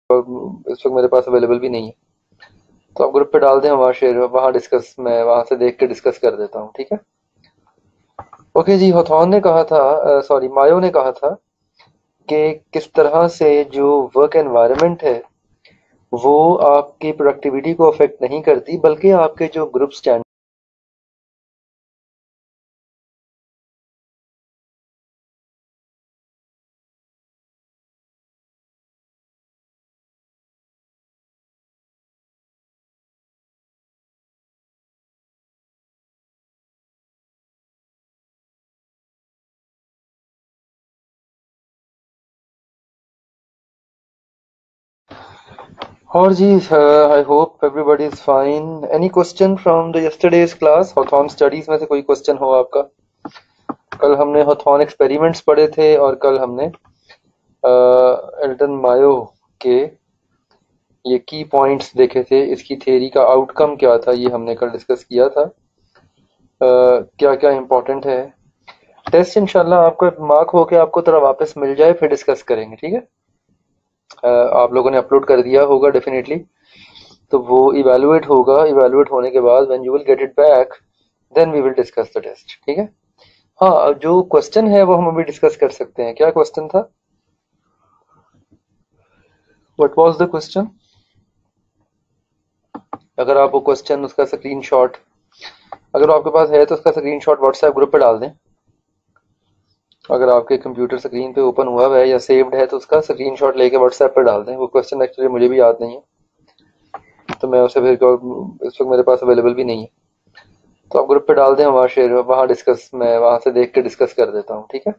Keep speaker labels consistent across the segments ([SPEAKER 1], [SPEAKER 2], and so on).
[SPEAKER 1] इस वक्त मेरे पास अवेलेबल भी नहीं है, तो आप ग्रुप पे डाल दें, वहाँ शेयर, वहाँ डिस्कस, मैं वहाँ से देख के डिस्कस कर देता हूँ, ठीक है। ओके जी, हॉथॉर्न ने कहा था, सॉरी मायो ने कहा था कि किस तरह से जो वर्क एनवायरनमेंट है वो आपकी प्रोडक्टिविटी को अफेक्ट नहीं करती, बल्कि आपके जो ग्रुप स्टैंड और जी, I hope everybody is fine. Any question from the yesterday's class? Hawthorne studies में से कोई क्वेश्चन हो आपका? कल हमने हॉथॉर्न एक्सपेरिमेंट्स पढ़े थे और कल हमने एल्टन मायो के ये की पॉइंट्स देखे थे, इसकी थ्योरी का आउटकम क्या था ये हमने कल डिस्कस किया था। क्या क्या इम्पोर्टेंट है। टेस्ट इंशाल्लाह आपको मार्क होके आपको तरह वापस मिल जाए, फिर डिस्कस करेंगे, ठीक है। आप लोगों ने अपलोड कर दिया होगा डेफिनेटली, तो वो इवेलुएट होगा, इवेलुएट होने के बाद when you will get it back then we will discuss the test, ठीक है। हाँ, जो क्वेश्चन है वो हम अभी डिस्कस कर सकते हैं। क्या क्वेश्चन था? What was the question? अगर आप वो क्वेश्चन उसका स्क्रीनशॉट अगर आपके पास है तो उसका स्क्रीनशॉट व्हाट्सएप ग्रुप पे डाल दें। अगर आपके कंप्यूटर स्क्रीन पे ओपन हुआ है या सेव्ड है तो उसका स्क्रीनशॉट लेके व्हाट्सएप पे डाल दें। वो क्वेश्चन एक्चुअली मुझे भी याद नहीं है, तो मैं उसे फिर इस वक्त मेरे पास अवेलेबल भी नहीं है, तो आप ग्रुप पे डाल दें, वहाँ शेयर, वहाँ डिस्कस, मैं वहाँ से देख के डिस्कस कर देता हूँ, ठीक है।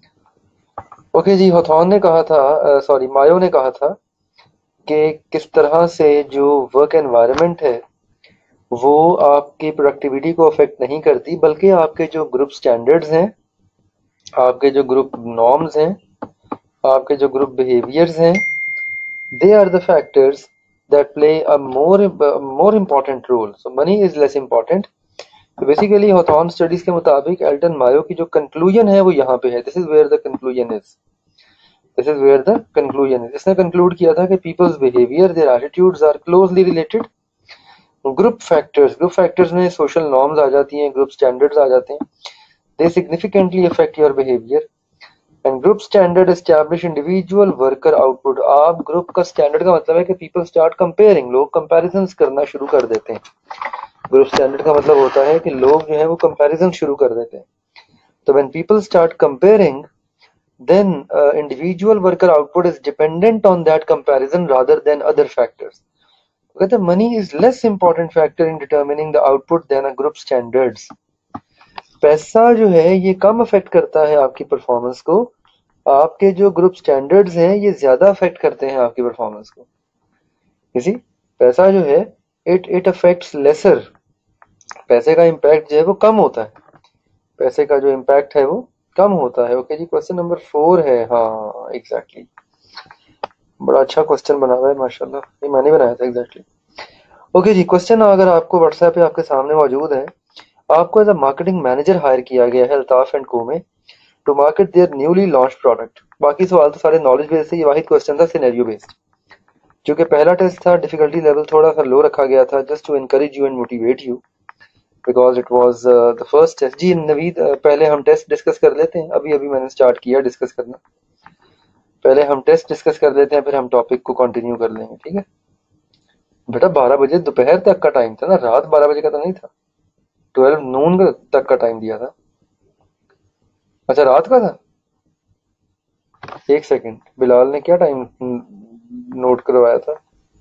[SPEAKER 1] ओके जी, हॉथॉर्न ने कहा था, सॉरी मायो ने कहा था कि किस तरह से जो वर्क एनवायरनमेंट है वो आपकी प्रोडक्टिविटी को अफेक्ट नहीं करती, बल्कि आपके जो ग्रुप स्टैंडर्ड्स हैं, आपके जो ग्रुप नॉर्म्स हैं, आपके जो ग्रुप बिहेवियर्स हैं, they are the factors that play a more important role, so money is less important. तो बेसिकली हॉथॉर्न स्टडीज के मुताबिक एल्टन मायो की जो कंक्लूजन है वो यहाँ पे है। This is where the conclusion is, this is where the conclusion is. इसने कंक्लूड किया था कि people's behaviour, their attitudes are closely related group factors में सोशल नॉर्म्स आ जाती हैं, ग्रुप स्टैंडर्ड्स आ जाते हैं। They significantly affect your behaviour and group standard establish individual worker output. आप ग्रुप का स्टैंडर्ड का मतलब है कि पीपल स्टार्ट कंपेयरिंग, लोग कंपैरिजंस करना शुरू कर देते हैं। ग्रुप स्टैंडर्ड का मतलब होता है कि लोग जो है वो कंपैरिजन शुरू कर देते हैं। तो when people start comparing then individual worker output is dependent on that comparison rather than other factors. कहते हैं money is less important factor in determining the output than a group standards. पैसा जो है ये कम अफेक्ट करता है आपकी performance को, आपके जो ग्रुप स्टैंडर्ड्स हैं ये ज्यादा अफेक्ट करते हैं आपकी परफॉर्मेंस को। किसी पैसा जो है इट इट अफेक्ट्स लेसर, पैसे का इम्पैक्ट जो है वो कम होता है, पैसे का जो इम्पैक्ट है वो कम होता है। ओके जी, क्वेश्चन नंबर 4 है। हाँ एग्जैक्टली, बड़ा अच्छा क्वेश्चन बना हुआ है माशाल्लाह, ये मैंने बनाया था एग्जैक्टली। ओके जी, क्वेश्चन अगर आपको व्हाट्सएप पे आपके सामने मौजूद है, आपको as a marketing manager hire किया गया है अल्ताफ एंड को में to market their newly launch product. बाकी सवाल तो सारे नॉलेज बेस्ड से, ये वाहिद क्वेश्चन था सिनेरियो बेस्ड। जो कि पहला टेस्ट था, डिफिकल्टी लेवल थोड़ा सा लो रखा गया था, just to encourage you and motivate you because it was the first test. जी नवीद, पहले हम टेस्ट डिस्कस कर लेते हैं, अभी अभी मैंने स्टार्ट किया डिस्कस करना। पहले हम टेस्ट डिस्कस कर लेते हैं, फिर हम टॉपिक को कंटिन्यू कर लेंगे, ठीक है। बेटा 12 बजे दोपहर तक का टाइम था ना, रात 12 बजे का तो नहीं था, 12 नून तक का टाइम दिया था। अच्छा रात का था। एक सेकंड, बिलाल ने क्या टाइम नोट करवाया था?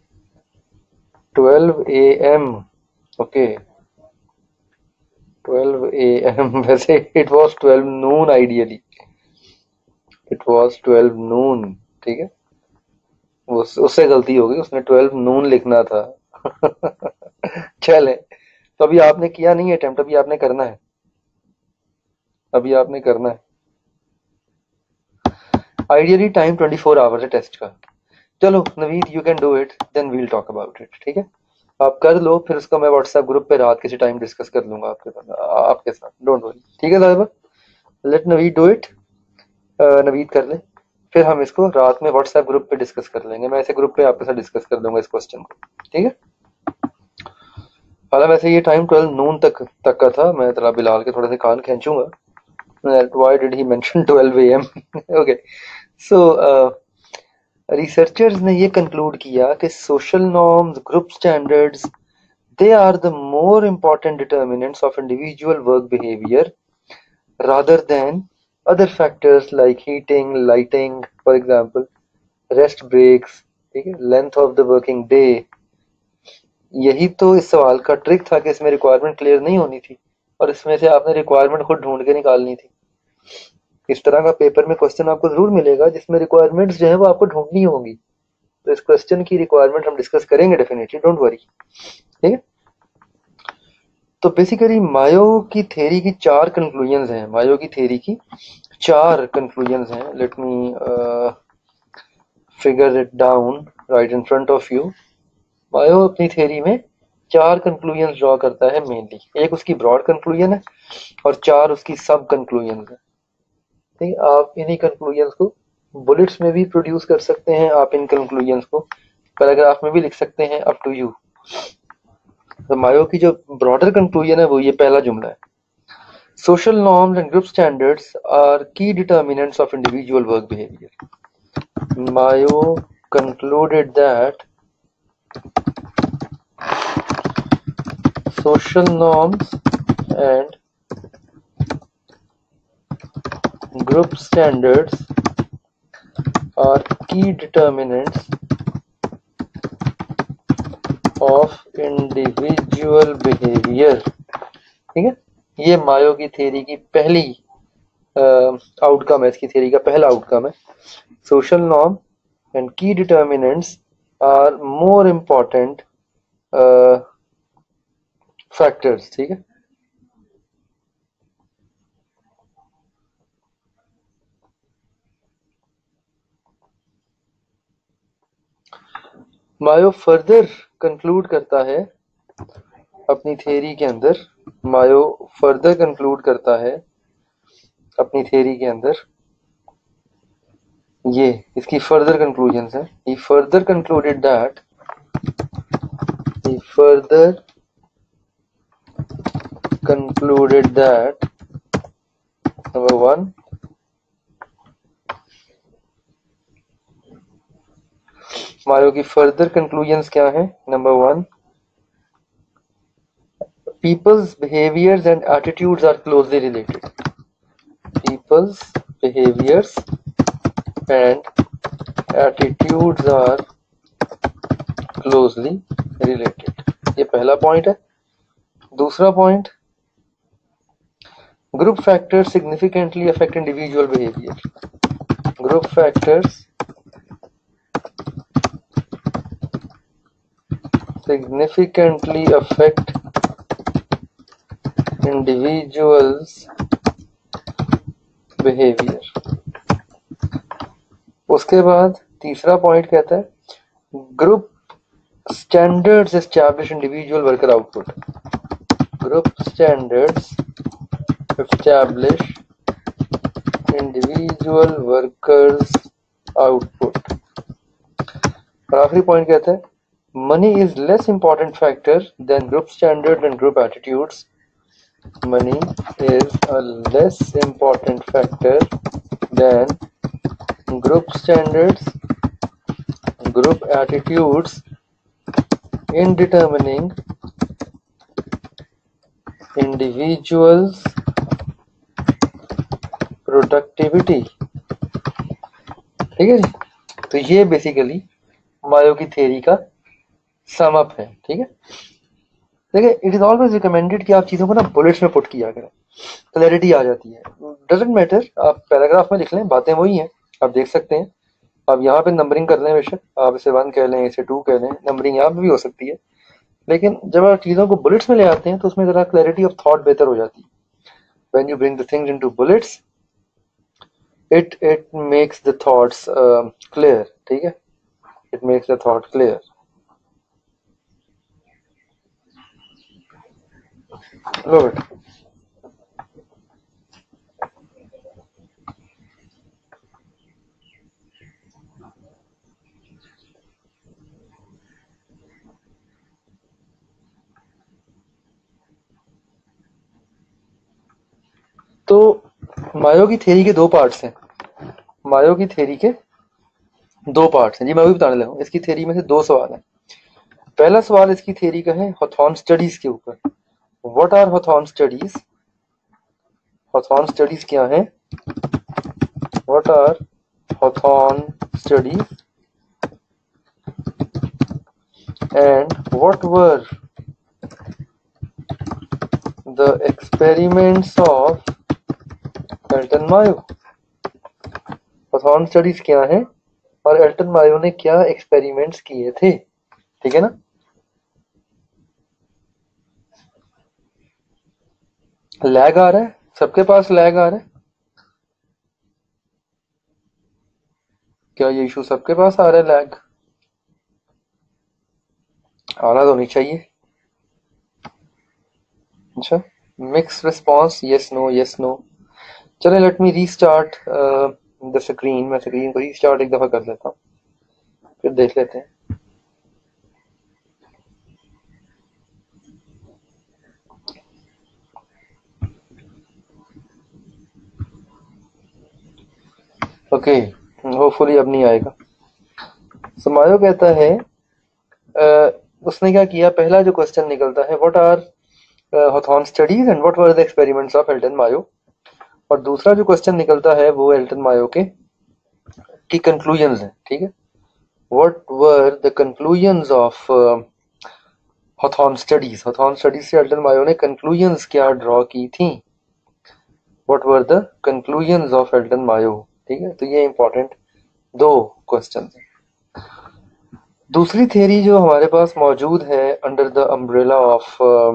[SPEAKER 1] 12 AM। ओके 12 AM वैसे it was 12 noon, ideally it was 12 noon, ठीक है। उससे गलती हो गई, उसने 12 नून लिखना था। चले, तो अभी आपने किया नहीं अटेम्प्ट, अभी आपने करना है, अभी आपने करना है। आइडियली टाइम 24 आवर्स है टेस्ट का। चलो Naveed, you can do it, then we'll talk about it, ठीक है। आप कर लो, फिर उसका मैं व्हाट्सएप ग्रुप पे रात किसी टाइम डिस्कस कर लूंगा आपके साथ, डोंट वरी, ठीक है Sahiba. Let Naveed do it. Naveed कर ले। फिर हम इसको रात में व्हाट्सएप ग्रुप पे डिस्कस कर लेंगे। मैं ऐसे ग्रुप पे आपके साथ डिस्कस कर दूंगा इस क्वेश्चन को, ठीक है। हालांकि वैसे ये टाइम 12 नून तक का था। मैं जरा बिलाल के थोड़े से कान खींचूंगा। Why did he mention 12 a.m.? Okay, so researchers ने ये कंक्लूड किया कि social norms, group standards, they are the more important determinants of individual work behavior rather than other factors like heating, lighting, for example, rest breaks, ठीक है, length of the working day। यही तो इस सवाल का trick था कि इसमें रिक्वायरमेंट क्लियर नहीं होनी थी और इसमें से आपने रिक्वायरमेंट खुद ढूंढ के निकालनी थी। इस तरह का पेपर में क्वेश्चन आपको जरूर मिलेगा जिसमें रिक्वायरमेंट्स जो है वो आपको ढूंढनी होंगी। तो इस क्वेश्चन की रिक्वायरमेंट हम डिस्कस करेंगे डेफिनेटली, डोंट वरी, ठीक है। तो बेसिकली मायो की थ्योरी की 4 कंक्लूजन्स हैं। मायो की थ्योरी की 4 कंक्लूजन्स हैं। Let me figure it down right in front of you. Mayo अपनी थ्योरी में 4 कंक्लूजन्स ड्रॉ करता है मेनली। एक उसकी ब्रॉड कंक्लूजन है और 4 उसकी सब कंक्लूजन्स है, ठीक है। आप इन्हीं कंक्लूजन्स को बुलेट्स में भी प्रोड्यूस कर सकते हैं, आप इन कंक्लूजन्स को पैराग्राफ में भी लिख सकते हैं, अप टू यू। तो मायो की जो ब्रॉडर कंक्लूजन है वो ये पहला जुमला है, social norms and group standards are key determinants of individual work behavior. Mayo concluded that social norms and group standards are key determinants of individual behavior, ठीक है। ये मायो की थ्योरी की पहली आउटकम है, इसकी थ्योरी का पहला आउटकम है। सोशल नॉर्म एंड की determinants are more important factors, ठीक है। मायो फर्दर कंक्लूड करता है अपनी थ्योरी के अंदर, मायो फर्दर कंक्लूड करता है अपनी थ्योरी के अंदर, ये इसकी फर्दर कंक्लूजन्स है। he further concluded that he further concluded that number 1, Mayo की फर्दर कंक्लूजन्स क्या है? Number 1, people's behaviors and attitudes are closely related. People's behaviors and attitudes are closely related, ये पहला पॉइंट है। दूसरा point, group factors significantly affect individual behavior. Group factors significantly affect individuals behavior. उसके बाद तीसरा point कहता है group standards establish individual worker output. Group standards establish individual workers output. और आखिरी पॉइंट कहता है money is less important factor than group standard and group attitudes. Money is a less important factor than group standards, group attitudes in determining individuals' productivity. ठीक है जी। तो ये basically मायो की theory का सम अप है, ठीक है। देखिए इट इज ऑलवेज रिकमेंडेड कि आप चीज़ों को ना बुलेट्स में पुट किया करें, क्लैरिटी आ जाती है। डजेंट मैटर आप पैराग्राफ में लिख लें, बातें वही हैं, आप देख सकते हैं। आप यहाँ पे नंबरिंग कर लें, बेशक आप इसे 1 कह लें, इसे 2 कह लें, नंबरिंग यहाँ पे भी हो सकती है। लेकिन जब आप चीज़ों को बुलेट्स में ले आते हैं तो उसमें ज़रा क्लैरिटी ऑफ थॉट बेहतर हो जाती है। When you bring the things into bullets it makes the thoughts clear, ठीक है। it makes the thought clear. Love it. तो मायो की थ्योरी के दो पार्ट्स हैं। मायो की थ्योरी के दो पार्ट्स हैं जी, मैं भी बताने लगा हूँ। इसकी थ्योरी में से दो सवाल हैं। पहला सवाल इसकी थ्योरी का है हॉथॉर्न स्टडीज के ऊपर। What are Hawthorne studies? Hawthorne studies क्या है? What are Hawthorne studies and what were the experiments of Elton Mayo. Hawthorne studies क्या है और एल्टन मायो ने क्या एक्सपेरिमेंट्स किए थे, ठीक है ना। लैग आ रहा है? सबके पास लैग आ रहा है? क्या ये इशू सबके पास आ रहा है? लैग आना तो नहीं चाहिए। अच्छा, mix response, yes no yes no. चले, let me restart the screen. मैं स्क्रीन को रीस्टार्ट एक दफा कर लेता हूँ, फिर देख लेते हैं। ओके, होपफुली अब नहीं आएगा। समायो कहता है उसने क्या किया, पहला जो क्वेश्चन निकलता है what are Hawthorne studies and what were the experiments of Elton Mayo. और दूसरा जो क्वेश्चन निकलता है वो एल्टन मायो के की कंक्लूजन्स है, ठीक है। What were the conclusions of Hawthorne studies. Hawthorne studies से एल्टन मायो ने कंक्लूजन्स क्या ड्रॉ की थी। What were the conclusions of Elton Mayo, ठीक है। तो ये इंपॉर्टेंट दो क्वेश्चन है। दूसरी थ्योरी जो हमारे पास मौजूद है under the umbrella of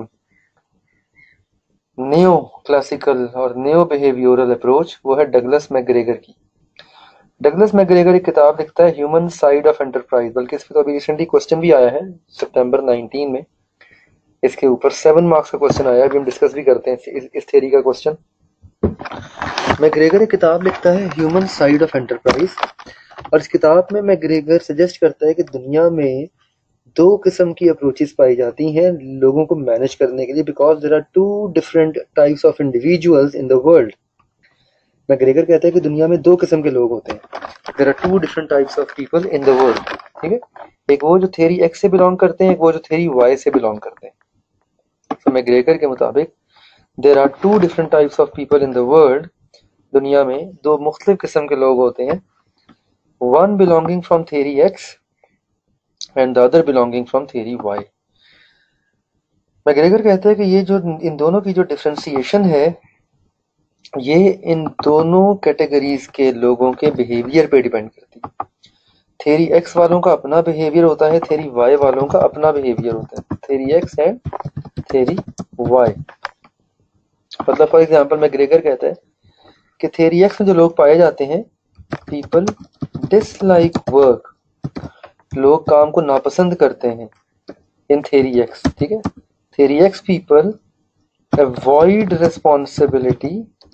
[SPEAKER 1] neo classical और नियो बिहेवियरल अप्रोच, वो है डगलस मैकग्रेगर की। डगलस मैकग्रेगर एक किताब लिखता है ह्यूमन साइड ऑफ एंटरप्राइज, बल्कि इस पे तो अभी रिसेंटली क्वेश्चन भी आया है सितंबर 19 में। इसके ऊपर 7 मार्क्स का क्वेश्चन आया, अभी हम डिस्कस भी करते हैं इस थ्योरी का क्वेश्चन। मैकग्रेगर एक किताब लिखता है ह्यूमन साइड ऑफ एंटरप्राइज, और इस किताब में मैकग्रेगर सजेस्ट करता है कि दुनिया में दो किस्म की अप्रोचेस पाई जाती हैं लोगों को मैनेज करने के लिए, because there are two different types of individuals in the world. McGregor कहता है कि दुनिया में दो किस्म के लोग होते हैं। There are two different types of people in the world, ठीक है। एक वो जो थ्योरी एक्स से बिलोंग करते हैं, एक वो जो थ्योरी वाई से बिलोंग करते हैं। तो मैकग्रेगर के मुताबिक there are two different types of people in the world. दुनिया में दो मुख्तलिफ किस्म के लोग होते हैं, one belonging from theory X and the other belonging from theory Y. McGregor कहता है कि ये जो इन दोनों की जो डिफरेंशिएशन है, ये इन दोनों कैटेगरीज के लोगों के बिहेवियर पे डिपेंड करती है। थ्योरी एक्स वालों का अपना बिहेवियर होता है, थ्योरी वाई वालों का अपना बिहेवियर होता है। Theory X and theory Y, मतलब फॉर एग्जांपल मैकग्रेगर कहता है कि थ्योरी एक्स में जो लोग पाए जाते हैं, पीपल डिसलाइक वर्क, लोग काम को नापसंद करते हैं इन थ्योरी एक्स, ठीक है। Theory X people avoid responsibility,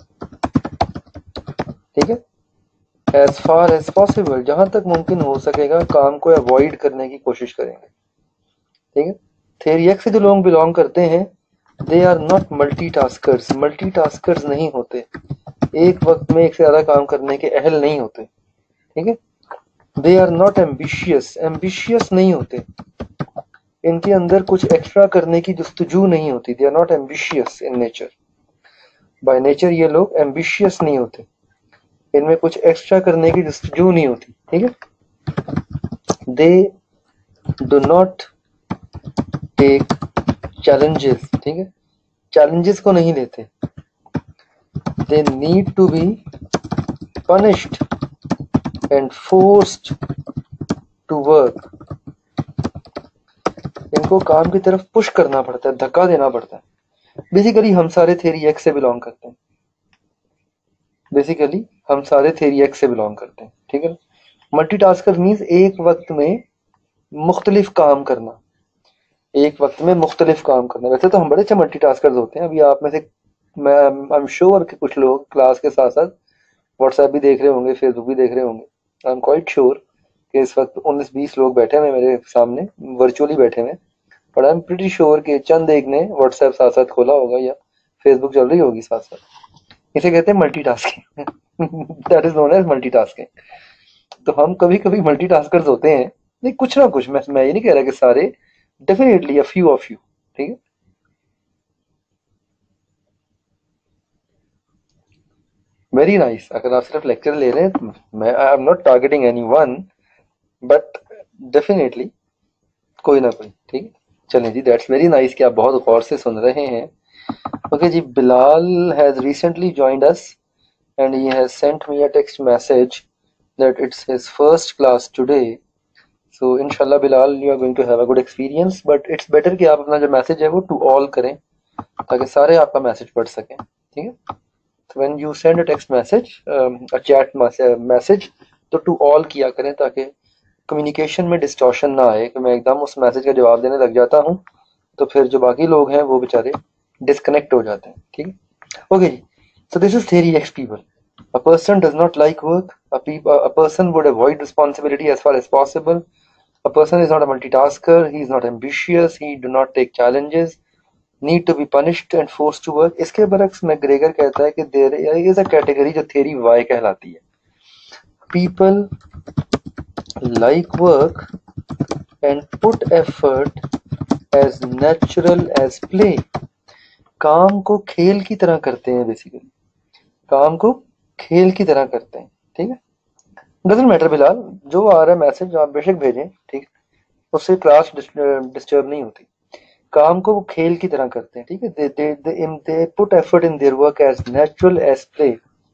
[SPEAKER 1] ठीक है, एज फार एज पॉसिबल, जहां तक मुमकिन हो सकेगा काम को अवॉइड करने की कोशिश करेंगे, ठीक है। थ्योरी एक्स से जो लोग बिलोंग करते हैं, they are not multitaskers, multitaskers नहीं होते, एक वक्त में एक से ज्यादा काम करने के अहल नहीं होते, ठीक है। They are not ambitious, ambitious नहीं होते, इनके अंदर कुछ एक्स्ट्रा करने की जुस्तजू नहीं होती। They are not ambitious in nature, by nature ये लोग एम्बिशियस नहीं होते, इनमें कुछ एक्स्ट्रा करने की जुस्तजू नहीं होती, ठीक है। They do not take challenges, ठीक है, चैलेंजेस को नहीं लेते। They need to be punished and forced to work, इनको काम की तरफ पुश करना पड़ता है, धक्का देना पड़ता है। बेसिकली हम सारे थ्योरी एक्स से बिलोंग करते हैं, बेसिकली हम सारे थ्योरी एक्स से बिलोंग करते हैं, ठीक है। मल्टीटास्कर मींस एक वक्त में मुख्तलिफ काम करना, एक वक्त में मुख्तलिफ काम करना। वैसे तो हम बड़े अच्छे मल्टीटास्कर्स होते हैं, अभी आप में से मैं आई एम श्योर कि कुछ लोग क्लास के साथ साथ व्हाट्सएप भी देख रहे होंगे, फेसबुक भी देख रहे होंगे। आई एम क्वाइट श्योर कि इस वक्त 19-20 लोग बैठे हुए मेरे सामने, वर्चुअली बैठे हुए, but I am pretty sure कि चंद एक ने व्हाट्सएप साथ साथ खोला होगा या फेसबुक चल रही होगी साथ साथ। इसे कहते हैं multitasking. That is known as multitasking. तो हम कभी कभी मल्टीटास्कर्स होते हैं, नहीं कुछ ना कुछ, मैं ये नहीं कह रहा कि सारे, definitely a few of you, ठीक है। Very nice. अगर आप सिर्फ लेक्चर ले रहे हैं तो मैं, I am not targeting anyone, but definitely कोई ना कोई, ठीक है। चलें जी, दैट्स वेरी नाइस कि आप बहुत गौर से सुन रहे हैं। ओके जी, Bilal has recently joined us and he has sent me a text message that it's his first class today. So inshallah Bilal, you are going to have a good experience, but it's better कि आप अपना जो message है वो to all करें ताकि सारे आपका मैसेज पढ़ सकें, ठीक है। So when you send a text message, a chat message, तो to all किया करें ताकि कम्युनिकेशन में डिस्टॉर्शन ना आए कि मैं एकदम उस मैसेज का जवाब देने लग जाता हूँ तो फिर जो बाकी लोग हैं वो बेचारे डिस्कनेक्ट हो जाते हैं, ठीक है। ओके जी, so this is theory X people. A person does not like work. A person would avoid responsibility as far as possible. A person is not a multitasker. He is not ambitious. He do not take challenges. Need to be punished and forced to work. इसके बरक्स McGregor कहता है कि there is a category जो theory Y कहलाती है. People like work and put effort as natural as play. काम को खेल की तरह करते हैं, बेसिकली काम को खेल की तरह करते हैं, ठीक है। डजंट मैटर बिलाल, जो आ रहा है मैसेज आप बेशक भेजें, ठीक है, उससे क्लास डिस्टर्ब नहीं होती। काम को वो खेल की तरह करते हैं, ठीक है। They put effort in their work as natural as play,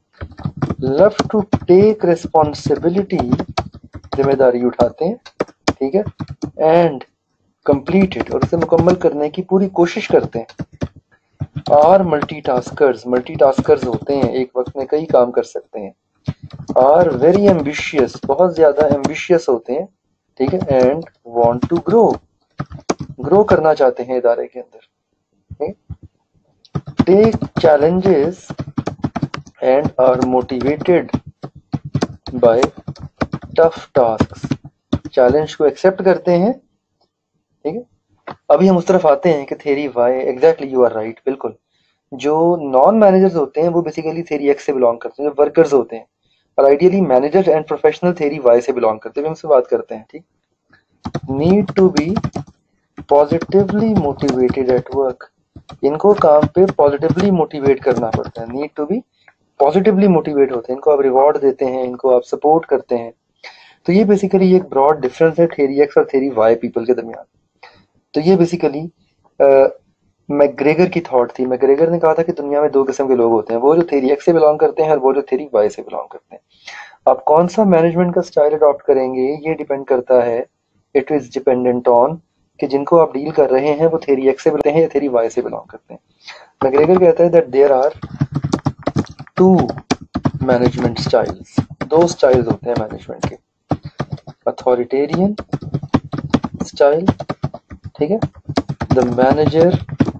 [SPEAKER 1] love to take responsibility, जिम्मेदारी उठाते हैं, ठीक है, एंड कंप्लीट इट, और उसे मुकम्मल करने की पूरी कोशिश करते हैं। आर मल्टीटास्कर्स होते हैं, एक वक्त में कई काम कर सकते हैं। आर वेरी एम्बिशियस, बहुत ज्यादा एम्बिशियस होते हैं, ठीक है, एंड वांट टू ग्रो करना चाहते हैं इदारे के अंदर। Take challenges and are motivated by tough tasks, challenge को एक्सेप्ट करते हैं, ठीक है। अभी हम उस तरफ आते हैं कि theory Y, exactly you are right, बिल्कुल। जो नॉन मैनेजर्स होते हैं वो बेसिकली थ्योरी एक्स से बिलोंग करते हैं, जो वर्कर्स होते हैं, और ideally manager and professional theory Y से बिलोंग करते हैं। हम उससे बात करते हैं, ठीक। Need to be positively motivated at work, इनको काम पे पॉजिटिवली मोटिवेट करना पड़ता है। Need to be positively motivate होते हैं, इनको आप रिवॉर्ड देते हैं, इनको आप सपोर्ट करते हैं। तो ये बेसिकली एक ब्रॉड डिफरेंस है थ्योरी एक्स और थ्योरी वाई पीपल के दरमियान। तो ये बेसिकली मैकग्रेगर की थॉट थी। मैकग्रेगर ने कहा था कि दुनिया में दो किस्म के लोग होते हैं, वो जो थ्योरी एक्स से बिलोंग करते हैं और वो जो थ्योरी वाई से बिलोंग करते हैं। आप कौन सा मैनेजमेंट का स्टाइल अडॉप्ट करेंगे ये डिपेंड करता है, इट इज डिपेंडेंट ऑन कि जिनको आप डील कर रहे हैं वो थ्योरी एक्स से बिलोंग हैं या थ्योरी वाई से बिलोंग करते हैं। मैकग्रेगर कहता है that there are two management styles, दो स्टाइल्स होते हैं मैनेजमेंट के। अथॉरिटेरियन स्टाइल, ठीक है, the manager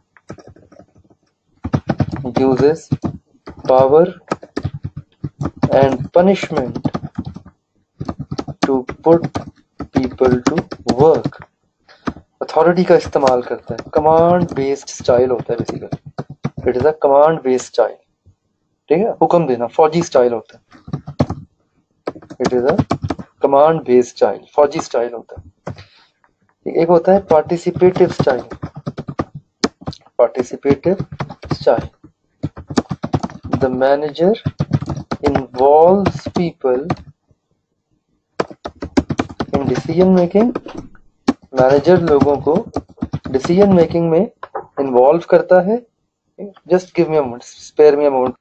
[SPEAKER 1] uses power and punishment to put people to work. Authority का इस्तेमाल करता है, कमांड बेस्ड स्टाइल होता है basically, it is a command based style, ठीक है, हुक्म देना, फौजी स्टाइल होता है, it is a command based style, फौजी स्टाइल होता है। एक होता है participative style, participative style, the manager involves people in decision making, manager लोगों को डिसीजन मेकिंग में इन्वॉल्व करता है। Just give me a moment, spare me a moment.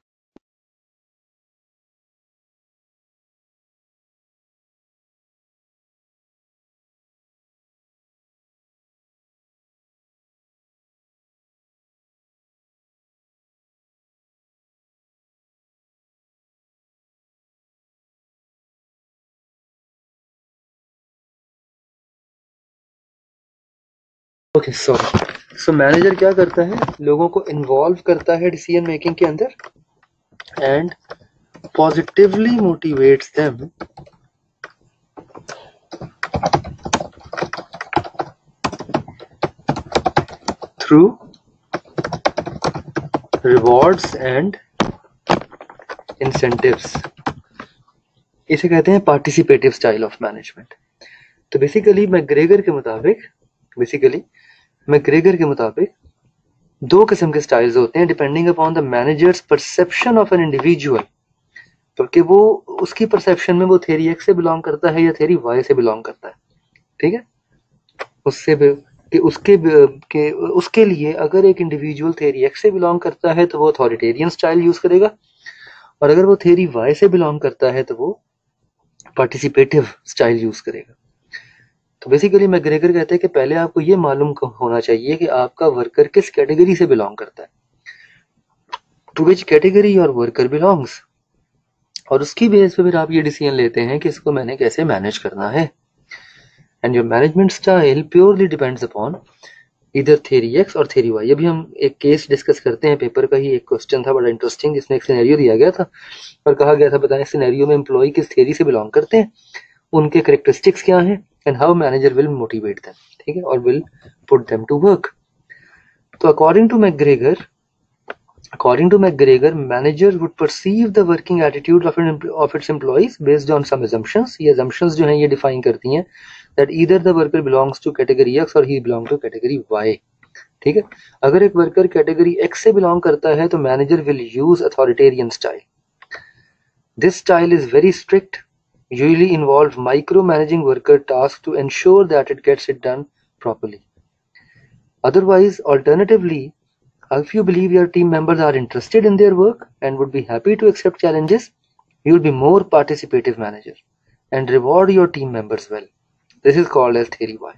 [SPEAKER 1] Okay sorry. So manager क्या करता है, लोगों को इन्वॉल्व करता है डिसीजन मेकिंग के अंदर and positively motivates them through rewards and incentives, इसे कहते हैं पार्टिसिपेटिव स्टाइल ऑफ मैनेजमेंट। तो बेसिकली मैकग्रेगर के मुताबिक दो किस्म के स्टाइल्स होते हैं depending upon the manager's perception of an individual, क्योंकि वो उसकी परसेप्शन में वो थ्योरी एक्स से बिलोंग करता है या थ्योरी वाई से बिलोंग करता है, ठीक है। उसके लिए अगर एक इंडिविजुअल थ्योरी एक्स से बिलोंग करता है तो वो अथॉरिटेरियन स्टाइल यूज करेगा, और अगर वो थ्योरी वाई से बिलोंग करता है तो वो पार्टिसिपेटिव स्टाइल यूज करेगा। तो बेसिकली मैकग्रेगर कहते हैं कि पहले आपको ये मालूम होना चाहिए कि आपका वर्कर किस कैटेगरी से बिलोंग करता है, to which category your worker belongs, और उसकी बेस पे फिर आप ये डिसीजन लेते हैं कि इसको मैंने कैसे मैनेज करना है। And your management style purely depends upon either theory X और थ्योरी वाई। अभी हम एक केस डिस्कस करते हैं, पेपर का ही एक क्वेश्चन था बड़ा इंटरेस्टिंग, जिसमें एक सिनेरियो दिया गया था और कहा गया था बताएं सिनेरियो में एम्प्लॉय किस थ्योरी से बिलोंग करते हैं, उनके कैरेक्टरिस्टिक्स क्या हैं, and how manager will motivate them, ठीक है, और will put them to work. तो according to McGregor manager would perceive the working attitude of its employees based on some assumptions। ये assumptions जो हैं ये डिफाइन करती हैं that either the worker belongs to category X or he belongs to category Y, ठीक है। अगर एक वर्कर कैटेगरी X से बिलोंग करता है तो manager will use authoritarian style. This style is very strict, usually involve micromanaging worker tasks to ensure that it gets it done properly. Otherwise, alternatively, if you believe your team members are interested in their work and would be happy to accept challenges, you will be more participative manager and reward your team members well. This is called as theory Y.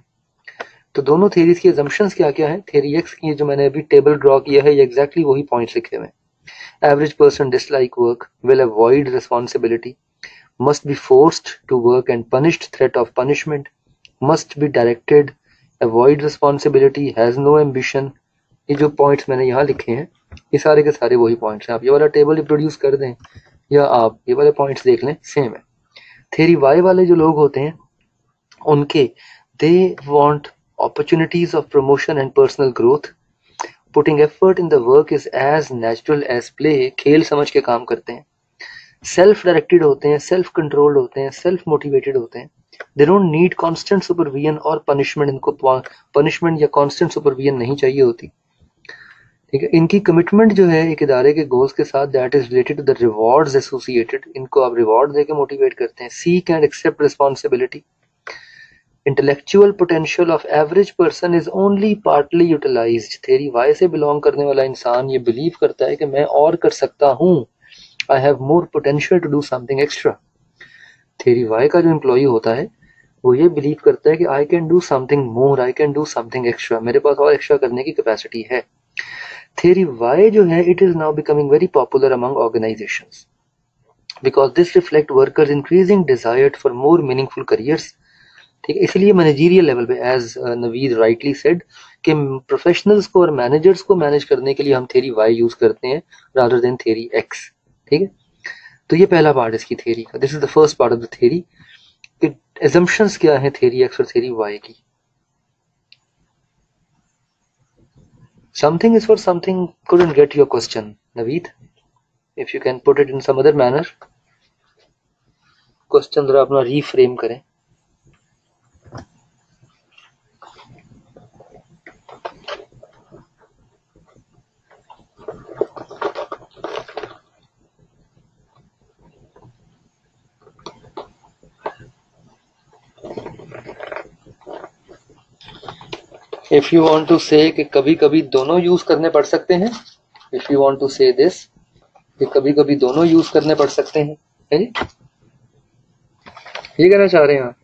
[SPEAKER 1] तो दोनों theories की assumptions क्या क्या है, theory x की जो मैंने अभी टेबल ड्रॉ किया है ये exactly वही पॉइंट्स लिखे हुए हैं। Average person dislike work, will avoid responsibility, must be forced to work and punished, threat of punishment, must be directed, avoid responsibility, has no ambition। ये जो पॉइंट्स मैंने यहाँ लिखे हैं ये सारे के सारे वही पॉइंट्स हैं। आप ये वाला टेबल रिप्रोड्यूस कर दें या आप ये वाले पॉइंट्स देख लें, सेम है। थ्योरी वाई वाले जो लोग होते हैं उनके they want opportunities of promotion and personal growth, putting effort in the work is as natural as play, खेल समझ के काम करते हैं, सेल्फ डायरेक्टेड होते हैं, सेल्फ कंट्रोल्ड होते हैं, सेल्फ मोटिवेटेड होते हैं। They don't need constant supervision और पनिशमेंट, इनको पनिशमेंट या कांस्टेंट सुपरविजन नहीं चाहिए होती, ठीक है। इनकी कमिटमेंट जो है एक इदारे के गोल्स के साथ that is related to the rewards associated, इनको आप रिवॉर्ड देके मोटिवेट करते हैं। Seek and accept responsibility, intellectual potential of average person is only partly utilised. Theory Y से बिलोंग करने वाला इंसान ये बिलीव करता है कि मैं और कर सकता हूँ, I have more potential to do something extra। Theory Y का जो एम्प्लॉई होता है वो ये बिलीव करता है कि I can do something more, I can do something extra, मेरे पास और एक्स्ट्रा करने की कैपेसिटी है। थ्योरी वाई जो है it is now becoming very popular among organizations because this reflect workers increasing desire for more meaningful careers, ठीक है। इसलिए मैनेजरियल लेवल पे एज नवीद राइटली सेड कि प्रोफेशनल्स को और मैनेजर्स को मैनेज करने के लिए हम थ्योरी वाई यूज करते हैं रादर देन थ्योरी एक्स, ठीक है। तो ये पहला पार्ट इसकी थ्योरी का, this is the first part of the theory कि assumptions क्या है थ्योरी एक्स और थ्योरी वाई की। Something is for something couldn't get your question, Naveed, if you can put it in some other manner। Question जरा अपना reframe करें। If you want to से कि कभी कभी दोनों यूज करने पड़ सकते हैं, if you want to say this कि कभी कभी दोनों यूज करने पड़ सकते हैं, है जी, ये कहना चाह रहे हैं आप?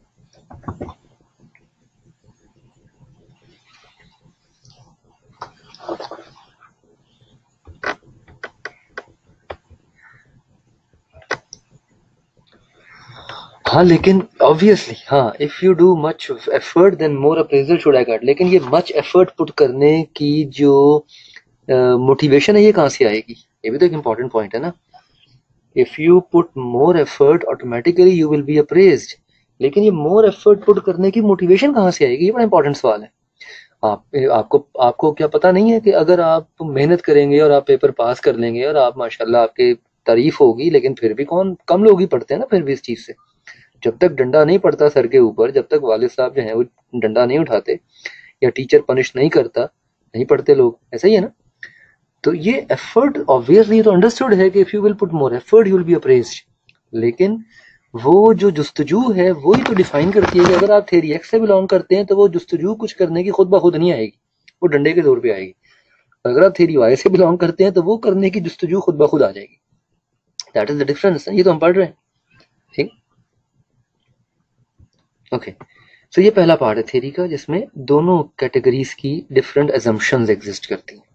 [SPEAKER 1] हाँ लेकिन ऑब्वियसली हाँ, if you do much effort then more appraisal should I get, लेकिन ये मच एफर्ट पुट करने की जो मोटिवेशन है ये कहाँ से आएगी, ये भी तो एक इम्पोर्टेंट पॉइंट है ना। If you put more effort automatically you will be appraised, लेकिन ये मोर एफर्ट पुट करने की मोटिवेशन कहाँ से आएगी, ये बड़ा इंपॉर्टेंट सवाल है। आपको क्या पता नहीं है कि अगर आप मेहनत करेंगे और आप पेपर पास कर लेंगे और आप माशाल्लाह आपके तारीफ होगी, लेकिन फिर भी कम लोग ही पढ़ते हैं ना फिर भी इस चीज से। जब तक डंडा नहीं पड़ता सर के ऊपर, जब तक वालिद साहब जो है वो डंडा नहीं उठाते या टीचर पनिश नहीं करता, नहीं पढ़ते लोग। ऐसा ही है ना। तो ये एफर्ट ऑब्वियसली तो अंडरस्टूड है कि if you will put more effort you will be appraised, लेकिन वो जो जुस्तजू है वो ही तो डिफाइन करती है कि अगर आप थेरी एक्स से बिलोंग करते हैं तो वो जुस्तजू कुछ करने की खुद ब खुद नहीं आएगी, वो डंडे के जोर पे आएगी। अगर आप थेरी वाई से बिलोंग करते हैं तो वो करने की जुस्तजू खुद ब खुद आ जाएगी। That is the difference. ये तो हम पढ़ रहे हैं, ठीक। ओके, सो ये पहला पार्ट है थ्योरी का, जिसमें दोनों कैटेगरीज की डिफरेंट अजम्पशंस एग्जिस्ट करती हैं।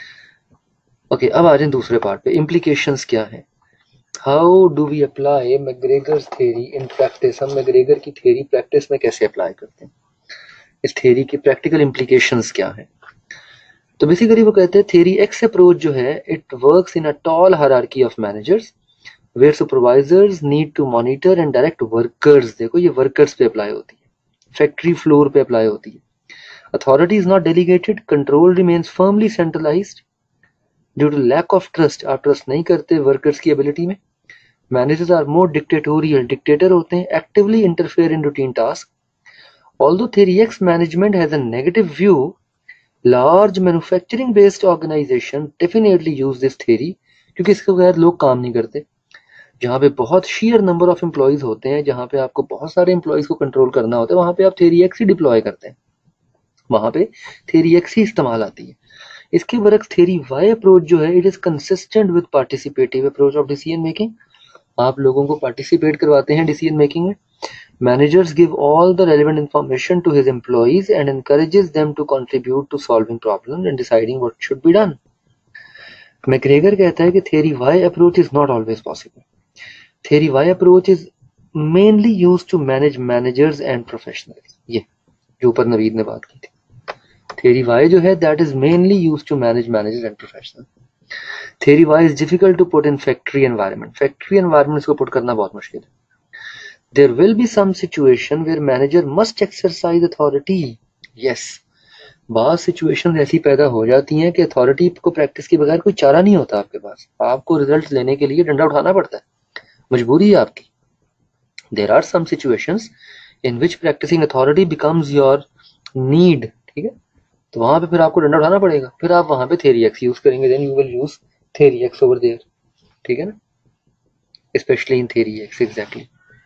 [SPEAKER 1] ओके, अब आ जाए दूसरे पार्ट पे, इम्प्लीकेशंस क्या है। How do we apply McGregor's theory in practice. हम मैकग्रेगर की थ्योरी प्रैक्टिस में कैसे अप्लाई करते हैं, इस थ्योरी की प्रैक्टिकल इम्प्लीकेशंस क्या है। तो बेसिकली वो कहते हैं थ्योरी एक्स अप्रोच जो है, it works in a tall hierarchy of managers where supervisors need to monitor and direct workers. देखो ये वर्कर्स पे अप्लाई होती है, फैक्ट्री फ्लोर पे अप्लाई होती है। Authority is not delegated, control remains firmly centralised due to lack of trust. आप trust नहीं करते वर्कर्स की एबिलिटी में। Managers are more dictatorial, dictator होते हैं, actively interfere in routine task. Although theory X management has a negative view, large manufacturing based organisation definitely use this theory, क्योंकि इसके बगैर लोग काम नहीं करते। जहाँ पे बहुत शेयर नंबर ऑफ एम्प्लॉयज होते हैं, जहाँ पे आपको बहुत सारे एम्प्लॉयज को कंट्रोल करना होता है, वहां पे आप थ्योरी एक्स ही डिप्लॉय करते हैं, वहां पे थ्योरी एक्स ही इस्तेमाल आती है। इसके बरक्स थ्योरी वाई अप्रोच जो है, it is consistent with participative approach of decision making. आप लोगों को पार्टिसिपेट करवाते हैं डिसीजन मेकिंग में। Managers give all the relevant information to his employees and encourages them to contribute to solving problem and deciding what should be done. McGregor कहता है कि theory Y approach is not always possible. Theory Y approach is mainly used to manage managers and professionals। ये जो ऊपर नवीद ने बात की थी, Theory Y जो है that is mainly used to manage managers and professionals। Theory Y is difficult to put in factory environment। Factory environment इसको put करना बहुत मुश्किल है। There will be some situation where manager must exercise authority। Yes, बात situation ऐसी पैदा हो जाती हैं कि अथॉरिटी को प्रैक्टिस के बगैर कोई चारा नहीं होता आपके पास। आपको रिजल्ट लेने के लिए डंडा उठाना पड़ता है, मजबूरी है आपकी। There are some situations in which practicing authority becomes your need। ठीक है, तो वहां पे फिर आपको डंडा उठाना पड़ेगा, फिर आप वहां पे थ्योरी एक्स यूज करेंगे, then you will use theory X over there. ठीक है ना, specially in theory X. Exactly.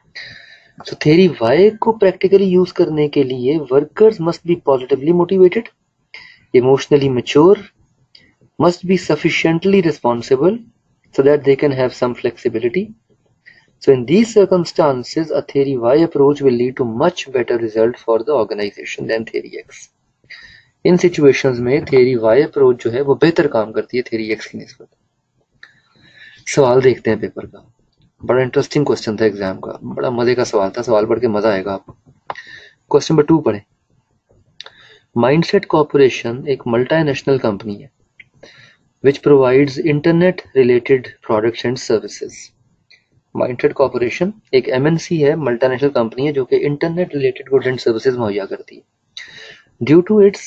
[SPEAKER 1] So theory Y को प्रैक्टिकली यूज करने के लिए workers must be positively motivated, emotionally mature, must be sufficiently responsible so that they can have some flexibility। So in these circumstances, a theory Y approach will lead to much better result for the organization than theory X। इन situations में theory Y approach जो है वो बेहतर काम करती है theory X की निस्बत। सवाल देखते हैं पेपर का, बड़ा इंटरेस्टिंग क्वेश्चन था एग्जाम का, बड़ा मजे का सवाल था, सवाल पढ़ के मजा आएगा आपको। क्वेश्चन नंबर 2 पढ़े। माइंडसेट कॉर्पोरेशन एक मल्टीनेशनल कंपनी है which provides internet related products and services। Mindset corporation एक MNC है, मल्टीनेशनल कंपनी है, जो कि internet related goods and services मुहैया करती है। Due to its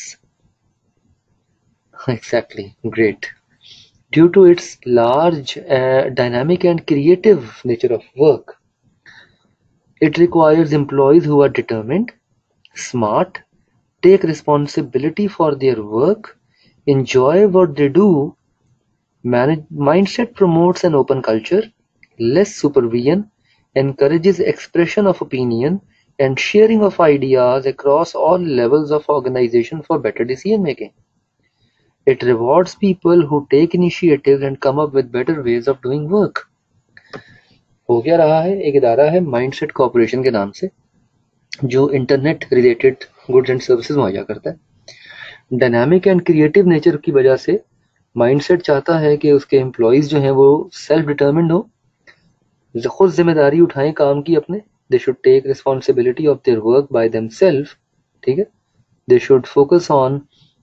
[SPEAKER 1] exactly great due to its large dynamic and creative nature of work, it requires employees who are determined, smart, take responsibility for their work, enjoy what they do। Mindset promotes an open culture, less supervision, encourages expression of opinion and sharing of ideas across all levels of organization for better decision making। It rewards people who take initiative and come up with better ways of doing work। हो क्या रहा है, एक इदारा है mindset corporation के नाम से, जो internet related goods and services मुहैया करता है। डायनामिक एंड क्रिएटिव नेचर की वजह से माइंडसेट चाहता है कि उसके एम्प्लॉयज जो हैं वो सेल्फ डिटर्मिन्ड हो, खुद जिम्मेदारी उठाएं काम की अपने। They should take responsibility of their work by themself. ठीक है, they should focus on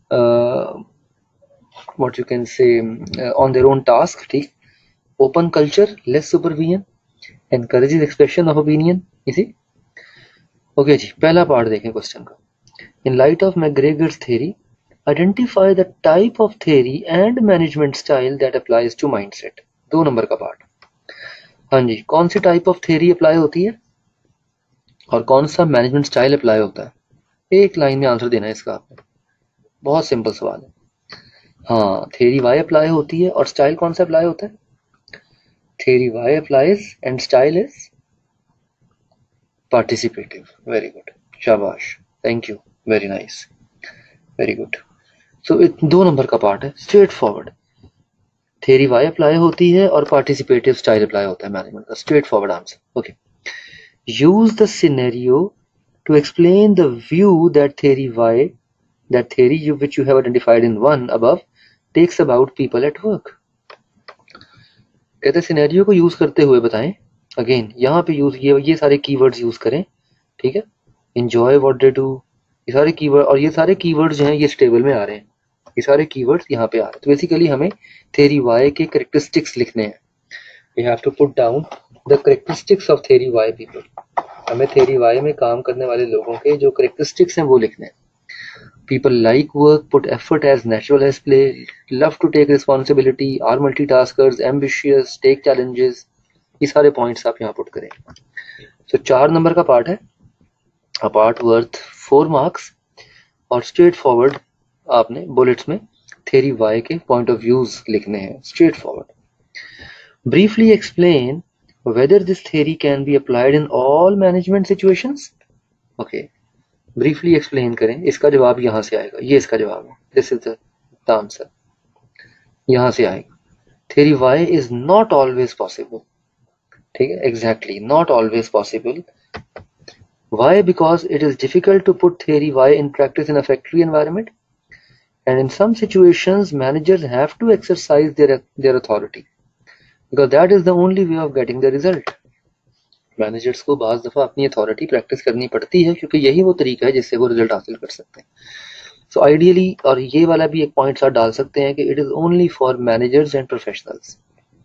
[SPEAKER 1] what you can say on their own task. ठीक, open culture, less supervision, encourages expression of opinion. इसी ओके जी, पहला पार्ट देखें question का। In light of McGregor's theory, identify the type of theory and management style that applies to Mindset. 2 number का part. हाँ जी, कौन सी टाइप ऑफ थ्योरी अप्लाई होती है और कौन सा मैनेजमेंट स्टाइल अप्लाई होता है? एक लाइन में आंसर देना है इसका आपने। बहुत सिंपल सवाल है। हाँ, थ्योरी वाई अप्लाई होती है और स्टाइल कौन सा अप्लाई होता है? Theory Y applies and style is participative. Very good, शाबाश, thank you, very nice, very good. So 2 number का पार्ट है straightforward. Theory Y apply होती है और पार्टिसिपेटिव स्टाइल अप्लाई होता है मैनेजमेंट का। Straightforward answer. Okay, use the scenario to explain the view that theory y, that theory which you have identified in 1 above takes about people at work। कहते scenario को use करते हुए बताएं। Again यहाँ पे use ये सारे keywords use करें, ठीक है। enjoy what they do, ये सारे कीवर्ड, और ये सारे कीवर्ड्स जो हैं ये इस टेबल में आ रहे हैं, ये सारे कीवर्ड्स यहाँ पे आ रहे हैं। तो बेसिकली हमें थ्योरी वाई के करेक्टरिस्टिक्स लिखने हैं। We have to put down the characteristics of theory Y people. हमें थ्योरी वाई में काम करने वाले लोगों के जो करेक्टरिस्टिक्स हैं वो लिखने हैं। People like work, put effort as natural as play, love to take responsibility, are multitaskers, ambitious, take challenges। ये सारे पॉइंट्स आप यहाँ पुट करें। तो 4 नंबर का पार्ट है, अ पार्ट वर्थ 4 मार्क्स, और स्ट्रेट फॉरवर्ड आपने बुलेट्स में थ्योरी वाई के पॉइंट ऑफ व्यूज लिखने हैं, straightforward. Briefly explain whether this theory can be applied in all management situations। Okay, briefly explain करें। इसका जवाब यहाँ से आएगा, ये इसका जवाब है, दिस इज द आंसर, यहाँ से आएगा। Theory Y is not always possible, ठीक है, exactly, not always possible. Why? Because it is difficult to put theory Y in practice in a factory environment, and in some situations managers have to exercise their authority because that is the only way of getting the result। Managers को बाज दफा अपनी authority practice करनी पड़ती है क्योंकि यही वो तरीका है जिससे वो रिजल्ट हासिल कर सकते हैं। सो आइडियली, और ये वाला भी एक पॉइंट साथ डाल सकते हैं कि it is only for managers and professionals,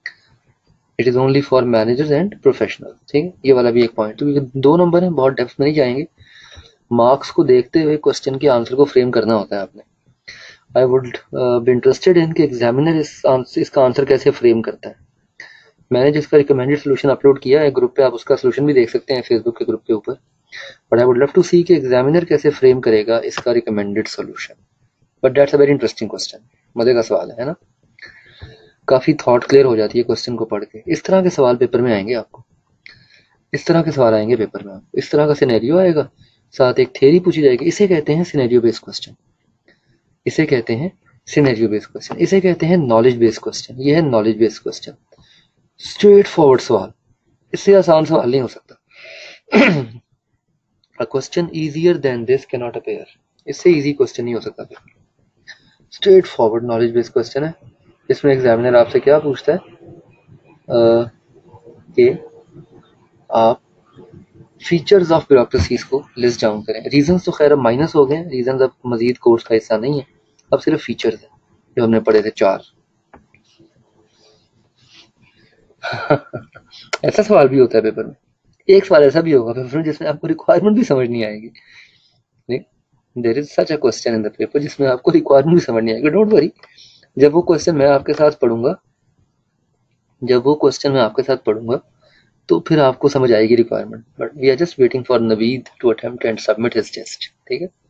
[SPEAKER 1] it is only for managers and professional, ठीक है, ये वाला भी एक पॉइंट। तो ये 2 नंबर है, बहुत डेप्थ में नहीं जाएंगे। मार्क्स को देखते हुए क्वेश्चन के आंसर को फ्रेम करना होता है आपने। I would be interested in कि एग्जामिनर इसका आंसर कैसे फ्रेम करता है। मैंने जिसका रिकमेंडेड सोल्यूशन अपलोड किया है ग्रुप पे, आप उसका सोल्यूशन भी देख सकते हैं फेसबुक के ग्रुप के ऊपर, but I would love to see कि एग्जामिनर कैसे फ्रेम करेगा इसका recommended solution. But that's a very interesting question, मजे का सवाल है ना, काफी थॉट क्लियर हो जाती है क्वेश्चन को पढ़ के। इस तरह के सवाल पेपर में आएंगे आपको, इस तरह के सवाल आएंगे पेपर में आपको, इस तरह का सिनेरियो आएगा, साथ एक थ्योरी पूछी जाएगी। इसे कहते हैं सिनेरियो बेस्ड क्वेश्चन, इसे कहते हैं सिनेरियो बेस्ड क्वेश्चन, इसे कहते हैं नॉलेज बेस्ड क्वेश्चन। ये है knowledge based question, straightforward सवाल, इससे आसान सवाल नहीं हो सकता। A question easier than this cannot appear, इससे इजी क्वेश्चन नहीं हो सकता। फिर straightforward knowledge based question है, इसमें एग्जामिनर आपसे क्या पूछता है कि आप फीचर्स ऑफ ब्यूरोक्रेसीज को लिस्ट डाउन करें। रीजंस तो खैर अब माइनस हो गए हैं, रीजंस अब मजीद कोर्स का हिस्सा नहीं है, अब सिर्फ फीचर्स है जो हमने पढ़े थे 4। ऐसा सवाल भी होता है पेपर में, एक सवाल ऐसा भी होगा पेपर में जिसमें आपको रिक्वायरमेंट भी समझ नहीं आएगी। There is such a question in the paper जिसमें आपको रिक्वायरमेंट भी समझ नहीं आएगी। डोंट वरी, जब वो क्वेश्चन मैं आपके साथ पढ़ूंगा, जब वो क्वेश्चन मैं आपके साथ पढ़ूंगा तो फिर आपको समझ आएगी requirement. But we are just waiting for Naveed to attempt and submit his test, ठीक है।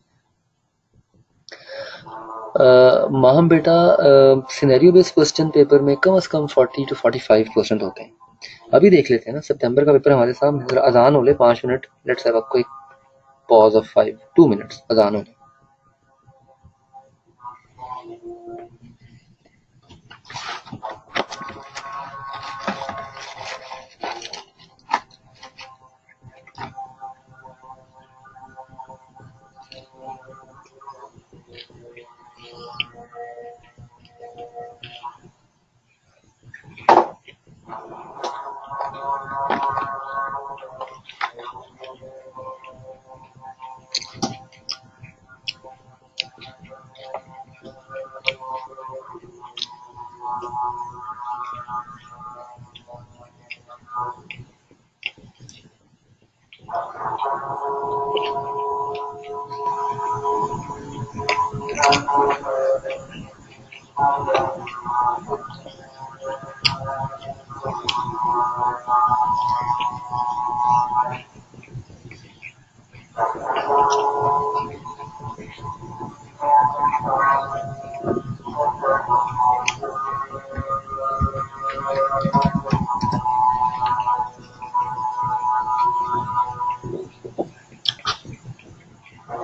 [SPEAKER 1] माहम बेटा, सिनेरियो बेस्ड क्वेश्चन पेपर में कम से कम 40 to 45% होते हैं। अभी देख लेते हैं ना, सितंबर का पेपर हमारे सामने, अजान हो ले 5 minute, let's have a quick pause of 2 minutes, अजान हो ले।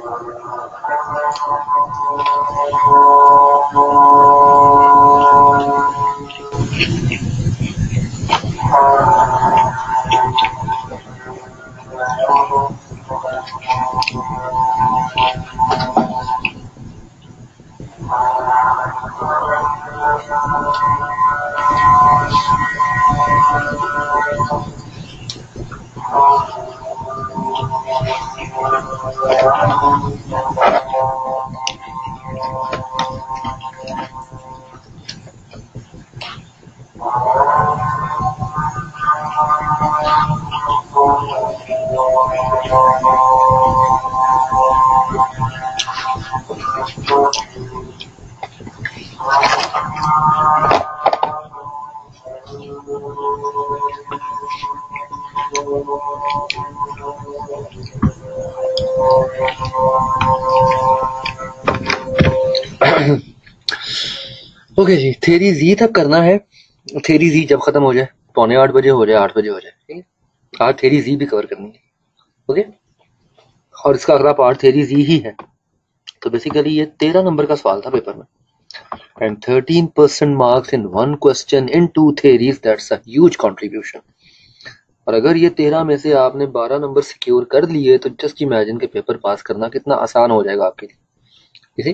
[SPEAKER 1] ओके जी, थेरी जी तक करना है। थेरी जी जब खत्म हो जाए, 7:45 बजे हो जाए, 8 बजे हो जाए, ठीक है। आज थेरी जी भी कवर करनी है, ओके। और इसका अगला पार्ट थेरी जी ही है। तो बेसिकली ये 13 नंबर का सवाल था पेपर में, and 13% marks in one question in 2 theories, that's a huge contribution. और अगर ये 13 में से आपने 12 नंबर सिक्योर कर लिए तो जस्ट इमेजिन के पेपर पास करना कितना आसान हो जाएगा आपके लिए,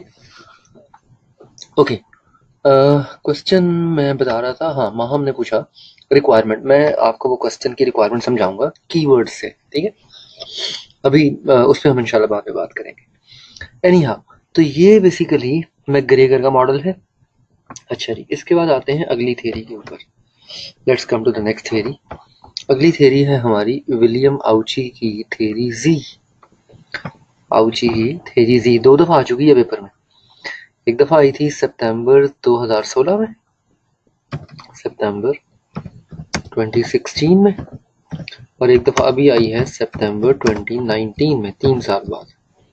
[SPEAKER 1] ओके। क्वेश्चन मैं बता रहा था, हाँ, माहम ने पूछा रिक्वायरमेंट। मैं आपको वो क्वेश्चन की रिक्वायरमेंट समझाऊंगा कीवर्ड्स से, ठीक है। अभी उस पर हम इंशाल्लाह बाद में बात करेंगे। एनी हाउ, तो ये बेसिकली मैकग्रेगर का मॉडल है। अच्छा जी, इसके बाद आते हैं अगली थ्योरी के ऊपर। Let's come to the next theory. अगली थ्योरी है हमारी विलियम आउची की थ्योरी जी। आउची की थ्योरी जी 2 दफा आ चुकी है पेपर में। एक दफा आई थी सितंबर 2016 में, सितंबर 2016 में, और एक दफा अभी आई है सितंबर 2019 में, 3 साल बाद,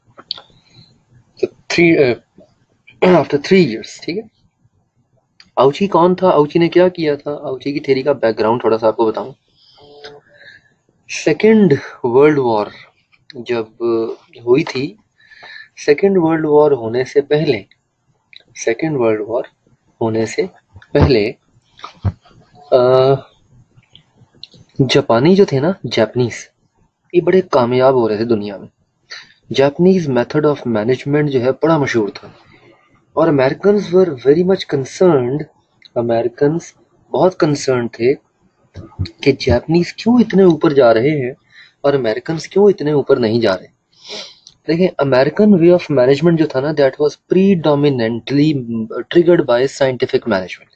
[SPEAKER 1] आफ्टर 3 इयर्स, ठीक है। आउची कौन था, आउची ने क्या किया था, आउची की थ्योरी का बैकग्राउंड थोड़ा सा आपको बताऊं। सेकेंड वर्ल्ड वॉर जब हुई थी, सेकेंड वर्ल्ड वॉर होने से पहले, सेकेंड वर्ल्ड वॉर होने से पहले जापानी जो थे ना, जापानीज, ये बड़े कामयाब हो रहे थे दुनिया में। जापानीज मेथड ऑफ मैनेजमेंट जो है बड़ा मशहूर था, और Americans were very much concerned, Americans बहुत कंसर्न थे कि जापानीज क्यों इतने ऊपर जा रहे हैं और अमेरिकन्स क्यों इतने ऊपर नहीं जा रहे। देखिए, अमेरिकन वे ऑफ मैनेजमेंट जो था ना, that was predominantly triggered by scientific management.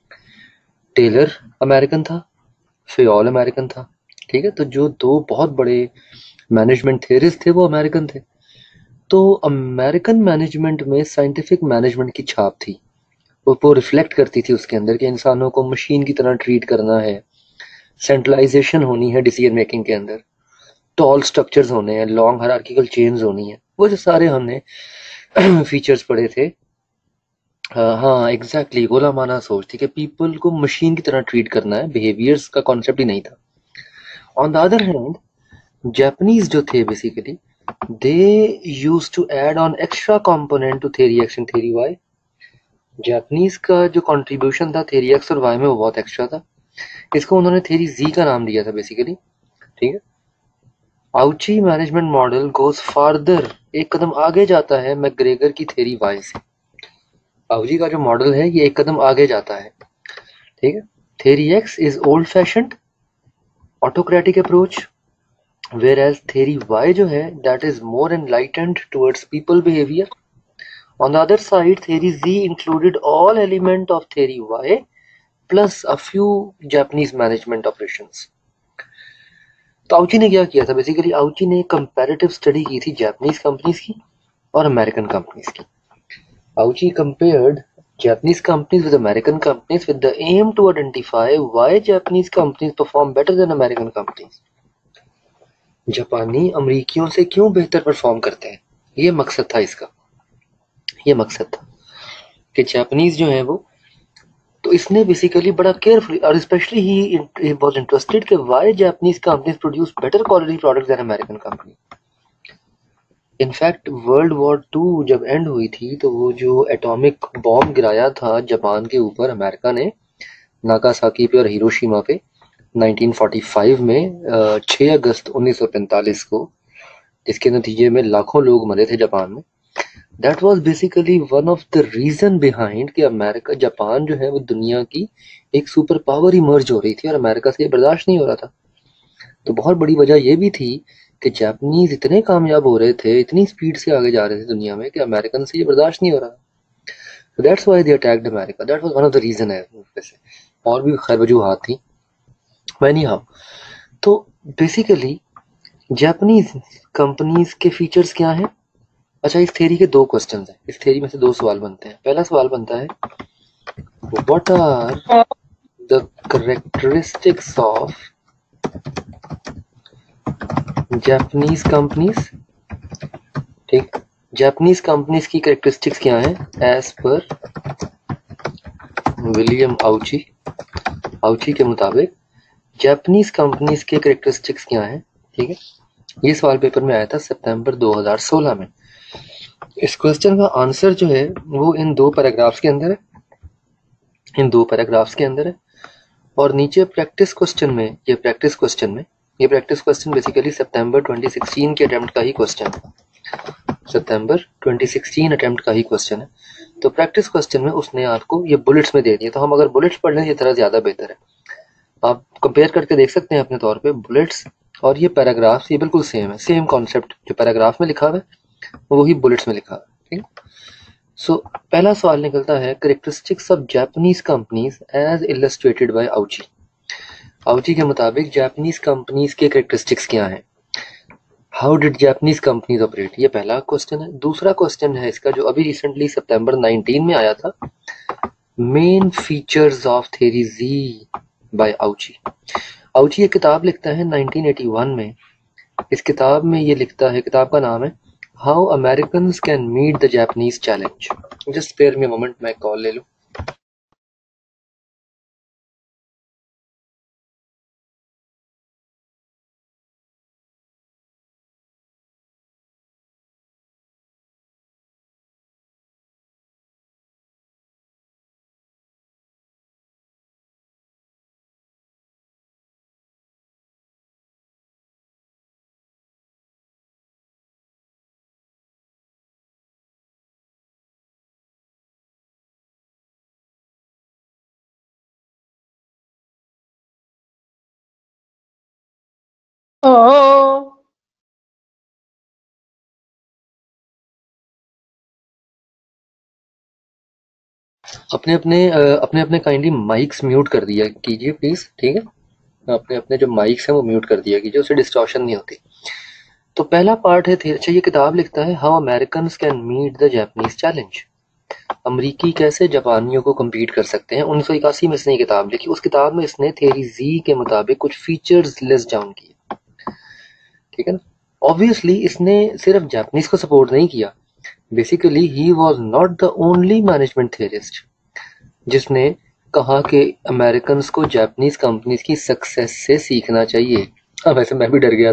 [SPEAKER 1] Taylor American था, फेयोल अमेरिकन था, ठीक है। तो जो 2 बहुत बड़े मैनेजमेंट थेरिस्ट थे वो अमेरिकन थे। तो अमेरिकन मैनेजमेंट में साइंटिफिक मैनेजमेंट की छाप थी, वो रिफ्लेक्ट करती थी उसके अंदर कि इंसानों को मशीन की तरह ट्रीट करना है, सेंट्रलाइजेशन होनी है डिसीजन मेकिंग के अंदर, टॉल स्ट्रक्चर्स होने हैं, लॉन्ग हायरार्किकल चेन्स होनी है, वो जो सारे हमने फीचर्स पढ़े थे। हाँ एग्जैक्टली, गुलामाना सोच थी कि पीपल को मशीन की तरह ट्रीट करना है, बिहेवियर्स का कॉन्सेप्ट ही नहीं था। On the other hand, Japanese जो थे basically, they used to add on extra component to theory X and theory Y. Japanese का जो कंट्रीब्यूशन था थ्योरी एक्स और वाई में वो बहुत एक्स्ट्रा था। इसको उन्होंने थ्योरी जी का नाम दिया था बेसिकली, ठीक है। Ouchi management model goes farther, एक कदम आगे जाता है मैकग्रेगर की थ्योरी वाई से। आउची का जो मॉडल है ये एक कदम आगे जाता है, ठीक है। Theory X is old fashioned autocratic approach, whereas theory Y जो है that is more enlightened towards people behavior. On the other side, theory Z included all element of theory Y plus a few Japanese management operations. तो आउची ने क्या किया था, basically आउची ने comparative study की थी जापानीज कंपनीज की और अमेरिकन कंपनीज की। आउची compared Japanese companies with American companies with the aim to identify why Japanese companies perform better than American companies. जापानी अमरीकियों से क्यों बेहतर परफॉर्म करते हैं, ये मकसद था इसका। ये मकसद था कि जापानीज जो है वो, तो इसने बेसिकली बड़ा केयरफुली और स्पेशली ही वाज इंटरेस्टेड कि why Japanese companies produce better quality products than American company. In fact World War two जब एंड हुई थी तो वो जो एटॉमिक बॉम्ब गिराया था जापान के ऊपर अमेरिका ने, नागासाकी पे और हिरोशिमा पे 1945 में 6 अगस्त 1945 को, जिसके नतीजे में लाखों लोग मरे थे जापान में। That was basically one of the reason behind कि अमेरिका, जापान जो है वो दुनिया की एक सुपर पावर इमर्ज हो रही थी और अमेरिका से ये बर्दाश्त नहीं हो रहा था। तो बहुत बड़ी वजह ये भी थी कि जापानीज इतने कामयाब हो रहे थे, इतनी स्पीड से आगे जा रहे थे दुनिया में कि अमेरिकन से ये बर्दाश्त नहीं हो रहा। So that's why they attacked America. That was one of the reason है वैसे, और भी खैर वजूहात थी। Anyhow, तो बेसिकली जापानीज कंपनीज के फीचर्स क्या हैं? अच्छा, इस थ्योरी के दो क्वेश्चन हैं, इस थ्योरी में से दो सवाल बनते हैं। पहला सवाल बनता है what are the characteristics of Japanese companies. ठीक, जापानीज कंपनीज की कैरेक्टरिस्टिक्स क्या हैं एज पर विलियम आउची के मुताबिक जापानीज कंपनीज के कैरेक्टरिस्टिक्स क्या हैं। ठीक है, ये सवाल पेपर में आया था सितंबर 2016 में। इस क्वेश्चन का आंसर जो है वो इन दो पैराग्राफ्स के अंदर है, और नीचे प्रैक्टिस क्वेश्चन में, ये प्रैक्टिस क्वेश्चन बेसिकली सितंबर 2016 के अटेम्प्ट का ही क्वेश्चन है, सितंबर 2016 अटेम्प्ट का ही क्वेश्चन है। तो प्रैक्टिस क्वेश्चन में उसने आपको ये बुलेट्स में दे दिए, तो हम अगर बुलेट्स पढ़ लें ये तरह ज्यादा बेहतर है। आप कंपेयर करके देख सकते हैं अपने तौर पे, बुलेट्स और ये पैराग्राफ्स ये बिल्कुल सेम है, सेम कॉन्सेप्ट जो पैराग्राफ में लिखा हुआ है वही बुलेट्स में लिखा है। ठीक है, सो पहला सवाल निकलता है characteristics of Japanese companies as illustrated by Ouchi के मुताबिक जापानीज कंपनीज के कैरेक्टरिस्टिक्स क्या हैं। How did Japanese companies operate, ये पहला क्वेश्चन है। दूसरा क्वेश्चन है इसका जो अभी रिसेंटली सितंबर 19 में आया था, main features of theory Z by Ouchi ये किताब लिखता है 1981 में। इस किताब में ये लिखता है, किताब का नाम है how Americans can meet the Japanese challenge. Just spare me a moment, मैं कॉल ले लूं। अपने अपने काइंडली माइक्स म्यूट कर दिया कीजिए प्लीज। ठीक है, अपने अपने जो माइक्स हैं वो म्यूट कर दिया कीजिए, उससे डिस्टॉर्शन नहीं होती। तो पहला पार्ट है अच्छा, ये किताब लिखता है how Americans can meet the Japanese challenge. अमरीकी कैसे जापानियों को कम्पीट कर सकते हैं। 1981 में इसने ये किताब लिखी। उस किताब में इसने थ्योरी जी के मुताबिक कुछ फीचर्स लिस्ट डाउन किए। ठीक है ना, ऑब्वियसली इसने सिर्फ जापानीज को सपोर्ट नहीं किया, basically he was not the only management theorist जिसने कहा कि अमेरिकन को जापानीज कंपनीज की सक्सेस से सीखना चाहिए। हाँ, वैसे मैं भी डर गया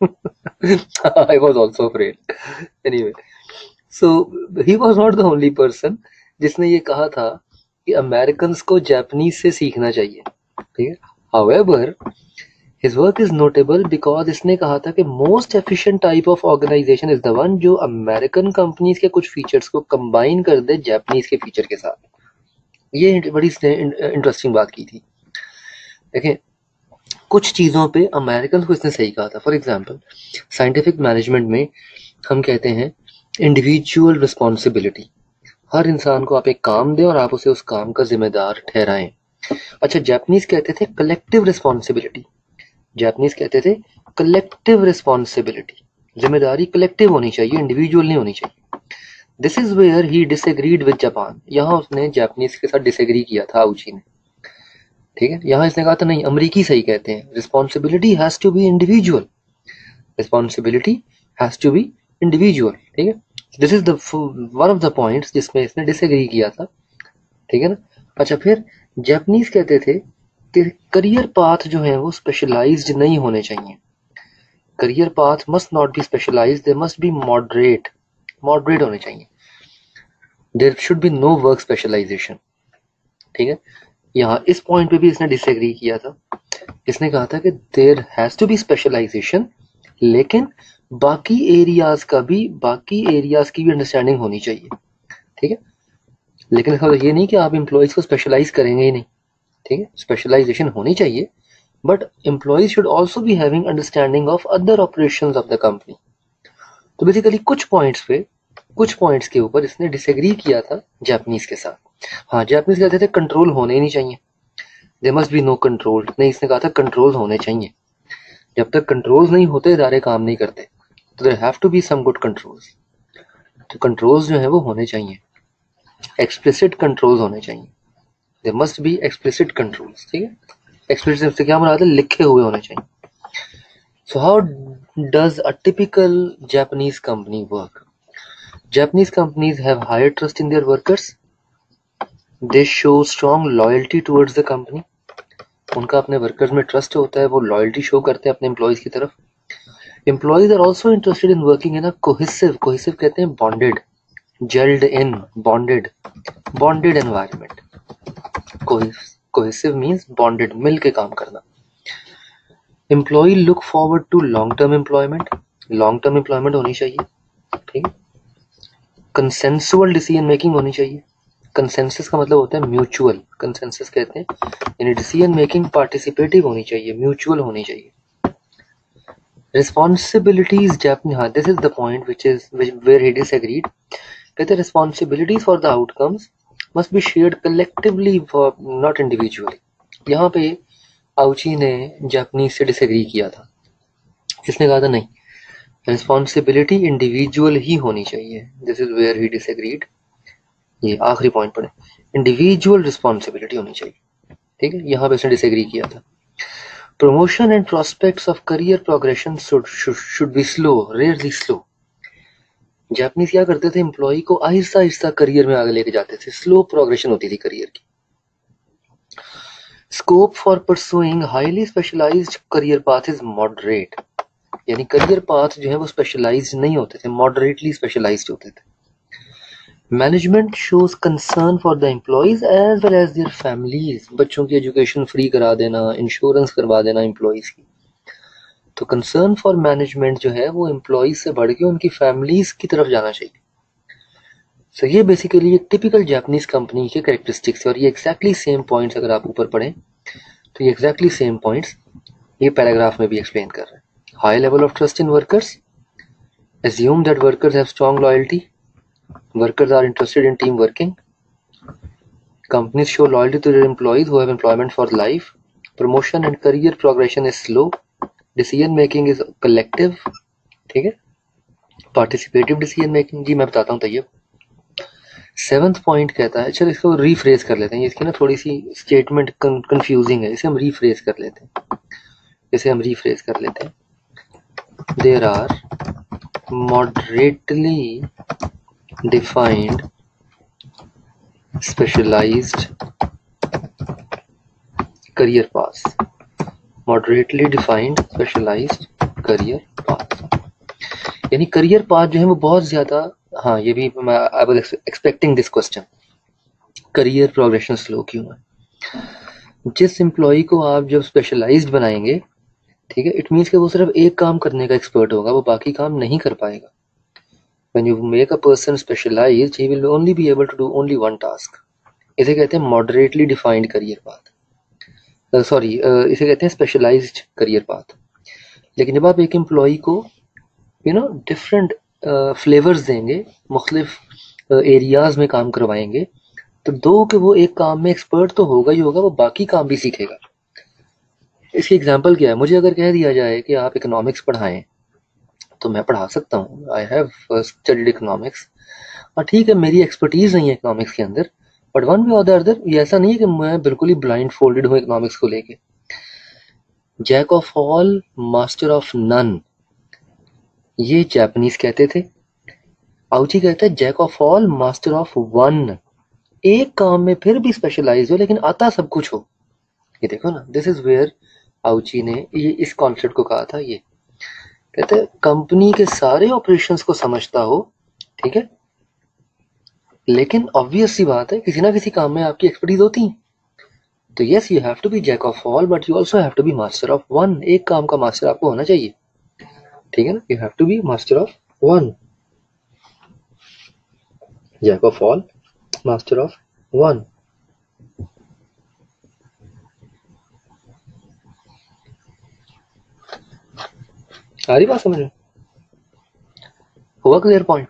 [SPEAKER 1] था। I was also afraid. Anyway, so he was not the only person जिसने ये कहा था कि अमेरिकन को जापानीज से सीखना चाहिए। ठीक है, however his work is notable because इसने कहा था कि most efficient type of organisation is the one जो अमेरिकन कंपनीज के कुछ फीचर्स को कंबाइन कर दे जापानीज के फीचर के साथ। ये बड़ी इंटरेस्टिंग बात की थी। देखिए, कुछ चीज़ों पे अमेरिकन को इसने सही कहा था। फॉर एग्जांपल, साइंटिफिक मैनेजमेंट में हम कहते हैं इंडिविजुअल रिस्पॉन्सिबिलिटी, हर इंसान को आप एक काम दें और आप उसे उस काम का जिम्मेदार ठहराएं। अच्छा, जापानीज कहते थे कलेक्टिव रिस्पॉन्सिबिलिटी, जिम्मेदारी कलेक्टिव होनी चाहिए, इंडिविजुअल नहीं होनी चाहिए। This is where he disagreed with Japan, यहाँ उसने जापानीज के साथ डिसएग्री किया था आउची ने। ठीक है, यहाँ इसने कहा था नहीं, अमरीकी सही कहते हैं, responsibility has to be individual, ठीक है। This is the one of the points जिसमें इसने डिसएग्री किया था। ठीक है ना। अच्छा, फिर जापानीज कहते थे कि करियर पाथ जो है वो स्पेशलाइज्ड नहीं होने चाहिए। Career path must not be specialised, they must be moderate होने चाहिए। There should be no work specialisation. ठीक है, यहाँ इस पॉइंट पे भी इसने डिसएग्री किया था। इसने कहा था कि there has to be specialisation, लेकिन बाकी एरियाज की भी अंडरस्टैंडिंग होनी चाहिए। ठीक है, लेकिन इसका मतलब ये नहीं कि आप एम्प्लॉयज को स्पेशलाइज करेंगे ही नहीं। ठीक है, स्पेशलाइजेशन होनी चाहिए, but employees should also be having understanding of other operations of the company. तो बेसिकली कुछ पॉइंट्स के ऊपर इसने डिसएग्री किया था जापानीज के साथ। हाँ, जापानीज कहते थे कंट्रोल होने ही नहीं चाहिए, there must be no control. नहीं, इसने कहा था कंट्रोल होने चाहिए। जब तक कंट्रोल्स नहीं होते इदारे काम नहीं करते, तो there have to be some good controls. तो कंट्रोल्स जो है वो होने चाहिए, एक्सप्लिसिट कंट्रोल्स होने चाहिए, there must be explicit controls. ठीक है, एक्सप्लिसिट से क्या मुराद है, लिखे हुए होने चाहिए। So how does a typical Japanese company work? Japanese companies have higher trust in their workers. They show strong loyalty towards the company. उनका अपने वर्कर्स में ट्रस्ट होता है, वो लॉयल्टी शो करते हैं अपने एम्प्लॉयज की तरफ। Employees are also interested in working in a cohesive कहते हैं bonded, gelled in, bonded environment. Cohesive means bonded, मिल के काम करना। Employee look forward to long term employment होनी चाहिए। ठीक है, कंसेंसुअल डिसीजन मेकिंग होनी चाहिए। कंसेंसस का मतलब होता है म्यूचुअल, कंसेंसस कहते हैं, यानी डिसीजन मेकिंग पार्टिसिपेटिव होनी चाहिए, म्यूचुअल होनी चाहिए। रिस्पॉन्सिबिलिटीज जापानी, हाँ this is the point where he disagreed. कहते हैं responsibilities for the outcomes must be shared collectively for not individually. यहाँ पे आउची ने जापानीज से डिसएग्री किया था। इसने कहा था नहीं, रिस्पॉन्सिबिलिटी इंडिविजुअल ही होनी चाहिए। This is where he disagreed. ये आखिरी पॉइंट पढ़े, इंडिविजुअल रिस्पॉन्सिबिलिटी होनी चाहिए। ठीक है, यहाँ पे इसने डिसएग्री किया था। Promotion and prospects of career progression should be slow, rarely slow. Japanese क्या करते थे, एम्प्लॉय को आहिस्ता आहिस्ता करियर में आगे लेके जाते थे, स्लो प्रोग्रेशन होती थी करियर की। Scope for pursuing highly specialised career path is moderate, यानी करियर पाथ जो है वो स्पेशलाइज्ड नहीं होते थे, मॉडरेटली स्पेशलाइज्ड होते थे। Management shows concern for the employees as well as their families, बच्चों की एजुकेशन फ्री करा देना, इंश्योरेंस करवा देना एम्प्लॉयज की। तो कंसर्न फॉर मैनेजमेंट जो है वो एम्प्लॉयज से बढ़ के उनकी फैमिलीज की तरफ जाना चाहिए। सो ये बेसिकली एक टिपिकल जापानीज कंपनी के कैरेक्टरिस्टिक्स है, और ये एग्जैक्टली सेम पॉइंट्स अगर आप ऊपर पढ़ें तो ये एग्जैक्टली सेम पॉइंट्स ये पैराग्राफ में भी एक्सप्लेन कर रहे हैं। High level of trust in workers, assume that workers have strong loyalty, workers are interested in team working, companies show loyalty to their employees who have employment for life, promotion and career progression is slow, decision making is collective। ठीक है, participative decision making, जी मैं बताता हूँ Tayyab. 7th point कहता है, चलो इसको rephrase कर लेते हैं, इसकी ना थोड़ी सी स्टेटमेंट कंफ्यूजिंग है, इसे हम रीफ्रेज कर लेते हैं। There are moderately defined specialized career paths, यानी करियर पाथ जो है वो बहुत ज्यादा, हाँ ये भी मैं I was expecting this question, career progression slow क्यों है? जिस एम्प्लॉय को आप जब स्पेशलाइज्ड बनाएंगे, ठीक है, इट मीन्स कि वो सिर्फ एक काम करने का एक्सपर्ट होगा, वो बाकी काम नहीं कर पाएगा। When you make a person specialized, he will only be able to do only one task. इसे कहते हैं moderately defined career path, इसे कहते हैं specialized career path। लेकिन जब आप एक एम्प्लॉय को डिफरेंट फ्लेवर्स देंगे, मुख्तलिफ एरियाज में काम करवाएंगे, तो दो कि वो एक काम में एक्सपर्ट तो होगा ही होगा, वो बाकी काम भी सीखेगा। इसकी एग्जांपल क्या है, मुझे अगर कह दिया जाए कि आप इकोनॉमिक्स पढ़ाएं तो मैं पढ़ा सकता हूँ, आई हैव स्टडीड इकोनॉमिक्स, और ठीक है मेरी एक्सपर्टीज नहीं है इकोनॉमिक्स के अंदर, बट वन वे और द अदर ये ऐसा नहीं है कि मैं बिल्कुल ही ब्लाइंड फोल्डेड हूँ इकोनॉमिक्स को लेके। Jack of all master of none, ये जापानीज कहते थे। आउची कहता है jack of all master of one, एक काम में फिर भी स्पेशलाइज हो लेकिन आता सब कुछ हो। ये देखो ना, दिस इज वेयर आउची ने ये इस कॉन्सेप्ट को कहा था। ये कहते हैं कंपनी के सारे ऑपरेशंस को समझता हो, ठीक है, लेकिन ऑब्वियस सी बात है किसी ना किसी काम में आपकी एक्सपर्टीज होती है। तो yes, you have to be jack of all but you also have to be master of one. एक काम का मास्टर आपको होना चाहिए, ठीक है ना, you have to be master of one, jack of all master of one. आ रही बात समझ में? हुआ क्लियर पॉइंट?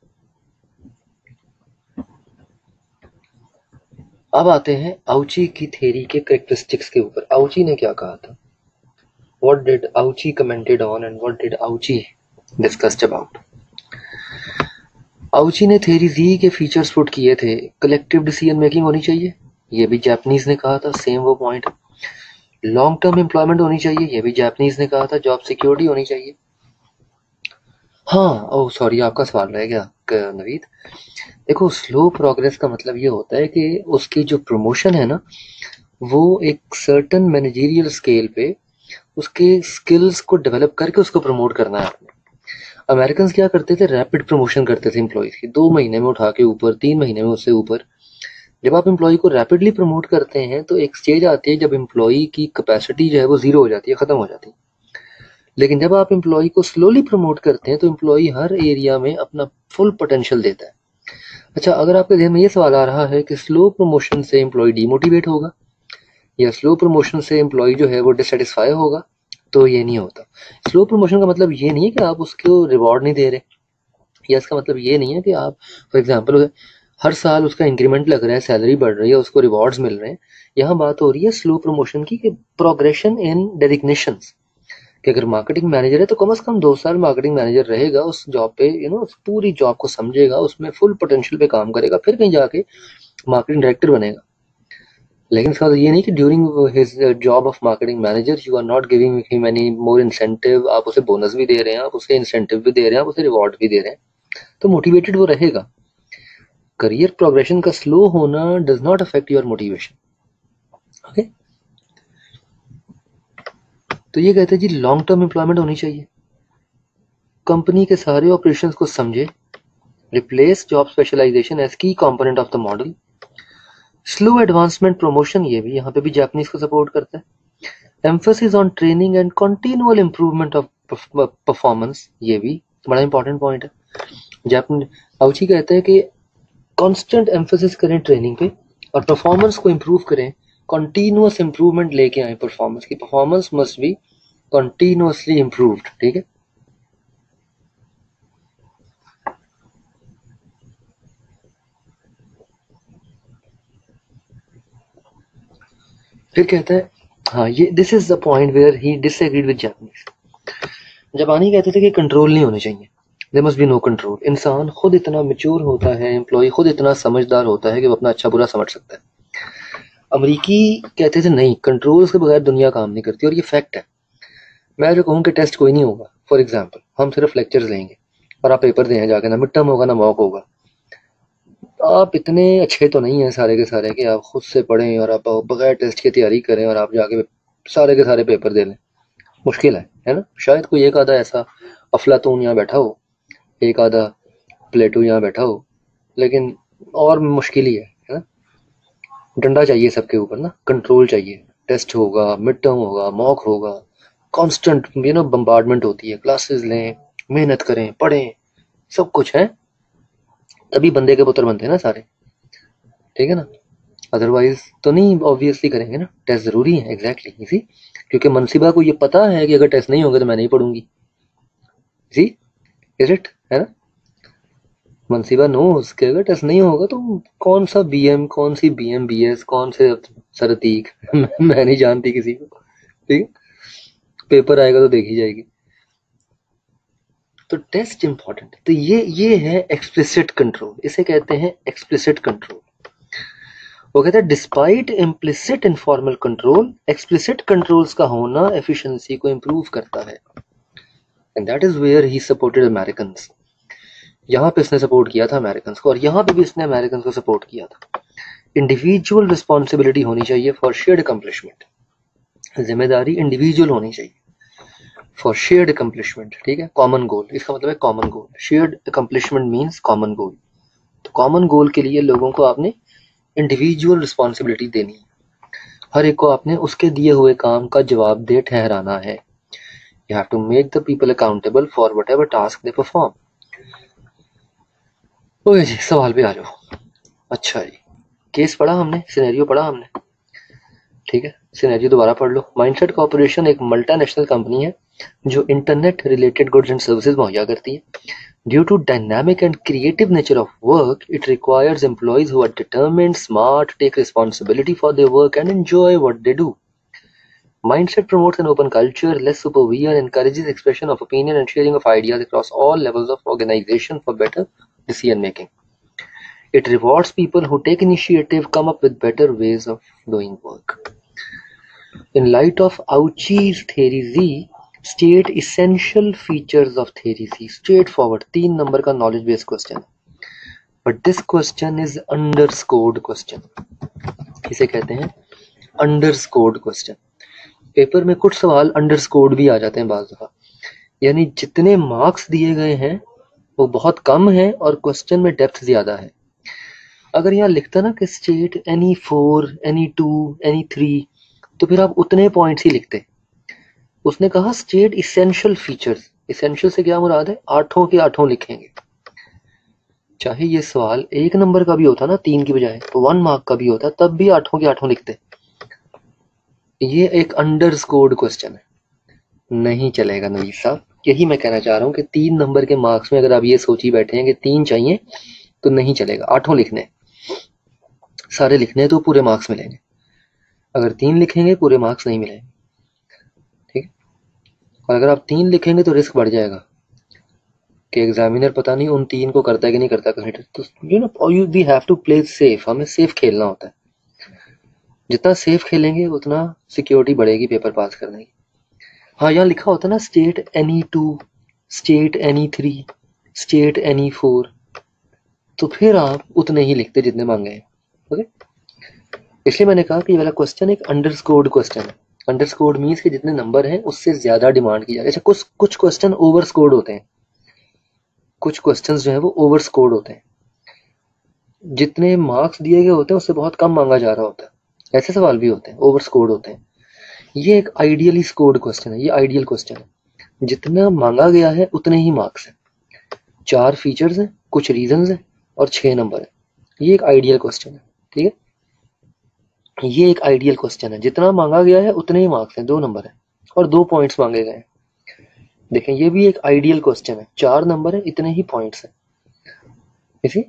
[SPEAKER 1] अब आते हैं आउची की थ्योरी के कैरेक्टरिस्टिक्स के ऊपर। आउची ने क्या कहा था? What did Auchi commented on and what did Auchi discussed about? आउची ने थ्योरी दी के फीचर्स पुट किए थे। कलेक्टिव डिसीजन मेकिंग होनी चाहिए, ये भी जापानीज ने कहा था, सेम वो पॉइंट। लॉन्ग टर्म एम्प्लॉयमेंट होनी चाहिए, ये भी जापानीज ने कहा था। जॉब सिक्योरिटी होनी चाहिए। हाँ, ओह सॉरी, आपका सवाल रह गया नवीद। देखो, स्लो प्रोग्रेस का मतलब ये होता है कि उसकी जो प्रमोशन है ना, वो एक सर्टन मैनेजरियल स्केल पे उसके स्किल्स को डेवलप करके उसको प्रमोट करना है आपने। अमेरिकन क्या करते थे? रैपिड प्रमोशन करते थे एम्प्लॉयज की, 2 महीने में उठा के ऊपर, 3 महीने में उससे ऊपर। जब आप एम्प्लॉय को रैपिडली प्रमोट करते हैं तो एक स्टेज आती है जब एम्प्लॉय की कैपेसिटी जो है वो जीरो हो जाती है, खत्म हो जाती है। लेकिन जब आप एम्प्लॉय को स्लोली प्रमोट करते हैं तो एम्प्लॉय हर एरिया में अपना फुल पोटेंशियल देता है। अच्छा, अगर आपके ध्यान में ये सवाल आ रहा है कि स्लो प्रमोशन से एम्प्लॉय डिमोटिवेट होगा या स्लो प्रमोशन से एम्प्लॉय जो है वो डिससेटिस्फाई होगा, तो ये नहीं होता। स्लो प्रमोशन का मतलब ये नहीं है कि आप उसको रिवॉर्ड नहीं दे रहे, या इसका मतलब ये नहीं है कि आप फॉर एग्जांपल हर साल उसका इंक्रीमेंट लग रहा है, सैलरी बढ़ रही है, उसको रिवॉर्ड्स मिल रहे हैं। यहाँ बात हो रही है स्लो प्रमोशन की, प्रोग्रेशन इन डेजिग्नेशंस। कि अगर मार्केटिंग मैनेजर है तो कम से कम 2 साल मार्केटिंग मैनेजर रहेगा उस जॉब पे, उस पूरी जॉब को समझेगा, उसमें फुल पोटेंशियल पे काम करेगा, फिर कहीं जाके मार्केटिंग डायरेक्टर बनेगा। लेकिन इसका ये नहीं कि during his job of marketing manager you are not giving him any more incentive. आप उसे बोनस भी दे रहे हैं, आप उसे इंसेंटिव भी दे रहे हैं, आप उसे रिवॉर्ड भी दे रहे हैं, तो मोटिवेटेड वो रहेगा। करियर प्रोग्रेशन का स्लो होना does not affect your motivation. Okay, तो ये कहते हैं जी लॉन्ग टर्म एम्प्लॉयमेंट होनी चाहिए, कंपनी के सारे ऑपरेशंस को समझे, replace job specialization as key component of the model. Slow advancement promotion, ये भी यहाँ पे भी जापानीज को सपोर्ट करता है। Emphasis on training and continual improvement of performance, ये भी बड़ा इंपॉर्टेंट पॉइंट है। जापानी आउची कहते हैं कि कांस्टेंट एम्फोसिस करें ट्रेनिंग पे और परफॉर्मेंस को इम्प्रूव करें, कंटिन्यूअस इंप्रूवमेंट लेके आए परफॉर्मेंस की। Performance must be continuously improved, ठीक है। फिर कहता है, हाँ ये this is the point where he disagreed with Japanese. जापानी कहते थे कि कंट्रोल नहीं होने चाहिए, there must be no control. इंसान खुद इतना मैच्योर होता है, एम्प्लॉय खुद इतना समझदार होता है कि वो अपना अच्छा बुरा समझ सकता है। अमरीकी कहते थे नहीं, कंट्रोल्स के बगैर दुनिया काम नहीं करती, और ये फैक्ट है। मैं जो कहूँ कि टेस्ट कोई नहीं होगा, फॉर एग्जाम्पल हम सिर्फ लेक्चर्स लेंगे और आप पेपर दें जाके, ना मिड टर्म होगा ना मॉक होगा। आप इतने अच्छे तो नहीं हैं सारे के सारे कि आप खुद से पढ़ें और आप बगैर टेस्ट की तैयारी करें और आप जाके सारे के सारे पेपर दे लें। मुश्किल है ना। शायद कोई एक आधा ऐसा अफलातून यहाँ बैठा हो, एक आधा प्लेटो यहाँ बैठा हो, लेकिन और मुश्किल ही है ना। डंडा चाहिए सबके ऊपर ना, कंट्रोल चाहिए। टेस्ट होगा, मिड टर्म होगा, मॉक होगा, कांस्टेंट बम्बार्डमेंट होती है। क्लासेस लें, मेहनत करें, पढ़ें, सब कुछ है, तभी बंदे के पुत्र बनते हैं ना सारे, ठीक है ना। अदरवाइज तो नहीं ऑब्वियसली करेंगे ना। टेस्ट जरूरी है, एग्जैक्टली इसी, क्योंकि मनसीबा को ये पता है कि अगर टेस्ट नहीं होगा तो मैं नहीं पढ़ूंगी। जी, इज इट, है ना। मनसीबा नोज कि अगर टेस्ट नहीं होगा तो कौन सा बीएम, कौन सी बीएम बीएस, कौन से सरतीक मैं नहीं जानती किसी को, ठीक है। पेपर आएगा तो देखी जाएगी। तो टेस्ट इंपॉर्टेंट है। तो ये है एक्सप्लिसिट कंट्रोल, इसे कहते हैं एक्सप्लिसिट कंट्रोल। वो कहते हैं despite implicit informal control, explicit controls का होना एफिशिएंसी को इंप्रूव करता है। And that is where he supported Americans. यहाँ पे इसने सपोर्ट किया था अमेरिकन्स को, और यहाँ पे भी इसने अमेरिकन्स को सपोर्ट किया था। इंडिविजुअल रिस्पॉन्सिबिलिटी होनी चाहिए फॉर शेयर्ड अकम्प्लिशमेंट, जिम्मेदारी इंडिविजुअल होनी चाहिए फॉर शेयर्ड अकम्पलिशमेंट, ठीक है, कॉमन गोल, इसका मतलब है common goal. Shared accomplishment means common goal. तो कॉमन गोल के लिए लोगों को आपने इंडिविजुअल रिस्पॉन्सिबिलिटी देनी है, हर एक को आपने उसके दिए हुए काम का जवाबदेह ठहराना है। You have to make the people accountable for whatever task they perform. Okay जी, सवाल पे आ जाओ। अच्छा जी, केस पढ़ा हमने, सिनेरियो पढ़ा हमने, ठीक है, सिनेरियो दोबारा पढ़ लो। माइंडसेट कॉर्पोरेशन एक मल्टीनेशनल कंपनी है जो internet related goods and services मुहैया करती है। Due to dynamic and creative nature of work, it requires employees who are determined, smart, take responsibility for their work and enjoy what they do. Mindset promotes an open culture, less supervision, encourages expression of opinion and sharing of ideas across all levels of organization for better decision making. It rewards people who take initiative, come up with better ways of doing work. In light of Auchi's theory Z, state essential features of theory Z. Straightforward, 3 number का knowledge based question. But this question is underscored question. इसे कहते हैं underscored question. Paper में कुछ सवाल अंडरस्कोर्ड भी आ जाते हैं बाज़ दफ़ा, यानी जितने मार्क्स दिए गए हैं वो बहुत कम है और क्वेश्चन में डेप्थ ज़्यादा है। अगर यहाँ लिखता ना कि स्टेट एनी 4, एनी 2, एनी 3, तो फिर आप उतने पॉइंट्स ही लिखते। उसने कहा स्टेट इसेंशियल फीचर्स, इसेंशियल से क्या मुराद है, 8 के 8 लिखेंगे। चाहे ये सवाल 1 नंबर का भी होता ना 3 की बजाय, तो 1 मार्क का भी होता, तब भी 8 के 8 लिखते। ये एक अंडरस्कोर्ड क्वेश्चन है, नहीं चलेगा नवीद साहब। यही मैं कहना चाह रहा हूँ कि 3 नंबर के मार्क्स में अगर आप ये सोची बैठे हैं कि 3 चाहिए तो नहीं चलेगा, 8 लिखने, सारे लिखने तो पूरे मार्क्स मिलेंगे। अगर 3 लिखेंगे पूरे मार्क्स नहीं मिलेंगे, ठीक है। और अगर आप 3 लिखेंगे तो रिस्क बढ़ जाएगा कि एग्जामिनर पता नहीं उन 3 को करता है कि नहीं करता कंसिडर। तो you know you we have to play safe, हमें सेफ खेलना होता है। जितना सेफ खेलेंगे उतना सिक्योरिटी बढ़ेगी पेपर पास करने की। हाँ, यहाँ लिखा होता है ना state any 2, state any 3, state any 4, तो फिर आप उतने ही लिखते जितने मांगे हैं। ओके, इसलिए मैंने कहा कि ये वाला क्वेश्चन एक अंडरस्कोर्ड क्वेश्चन है। अंडरस्कोर्ड मीन्स कि जितने नंबर हैं उससे ज्यादा डिमांड की जाती है। अच्छा, कुछ क्वेश्चन ओवर स्कोर्ड होते हैं, कुछ क्वेश्चन जो है वो ओवर स्कोर्ड होते हैं, जितने मार्क्स दिए गए होते हैं उससे बहुत कम मांगा जा रहा होता है। ऐसे सवाल भी होते हैं, ओवर स्कोर्ड होते हैं। ये एक आइडियली स्कोर्ड क्वेश्चन है, ये आइडियल क्वेश्चन है, जितना मांगा गया है उतने ही मार्क्स हैं। 4 फीचर्स हैं, कुछ रीजंस हैं और 6 नंबर है। ये एक आइडियल क्वेश्चन है, ठीक है। ये एक आइडियल क्वेश्चन है, जितना मांगा गया है उतने ही मार्क्स हैं, 2 नंबर है और 2 पॉइंट्स मांगे गए हैं। देखें, ये भी एक आइडियल क्वेश्चन है, 4 नंबर है, इतने ही पॉइंट्स हैं। इसी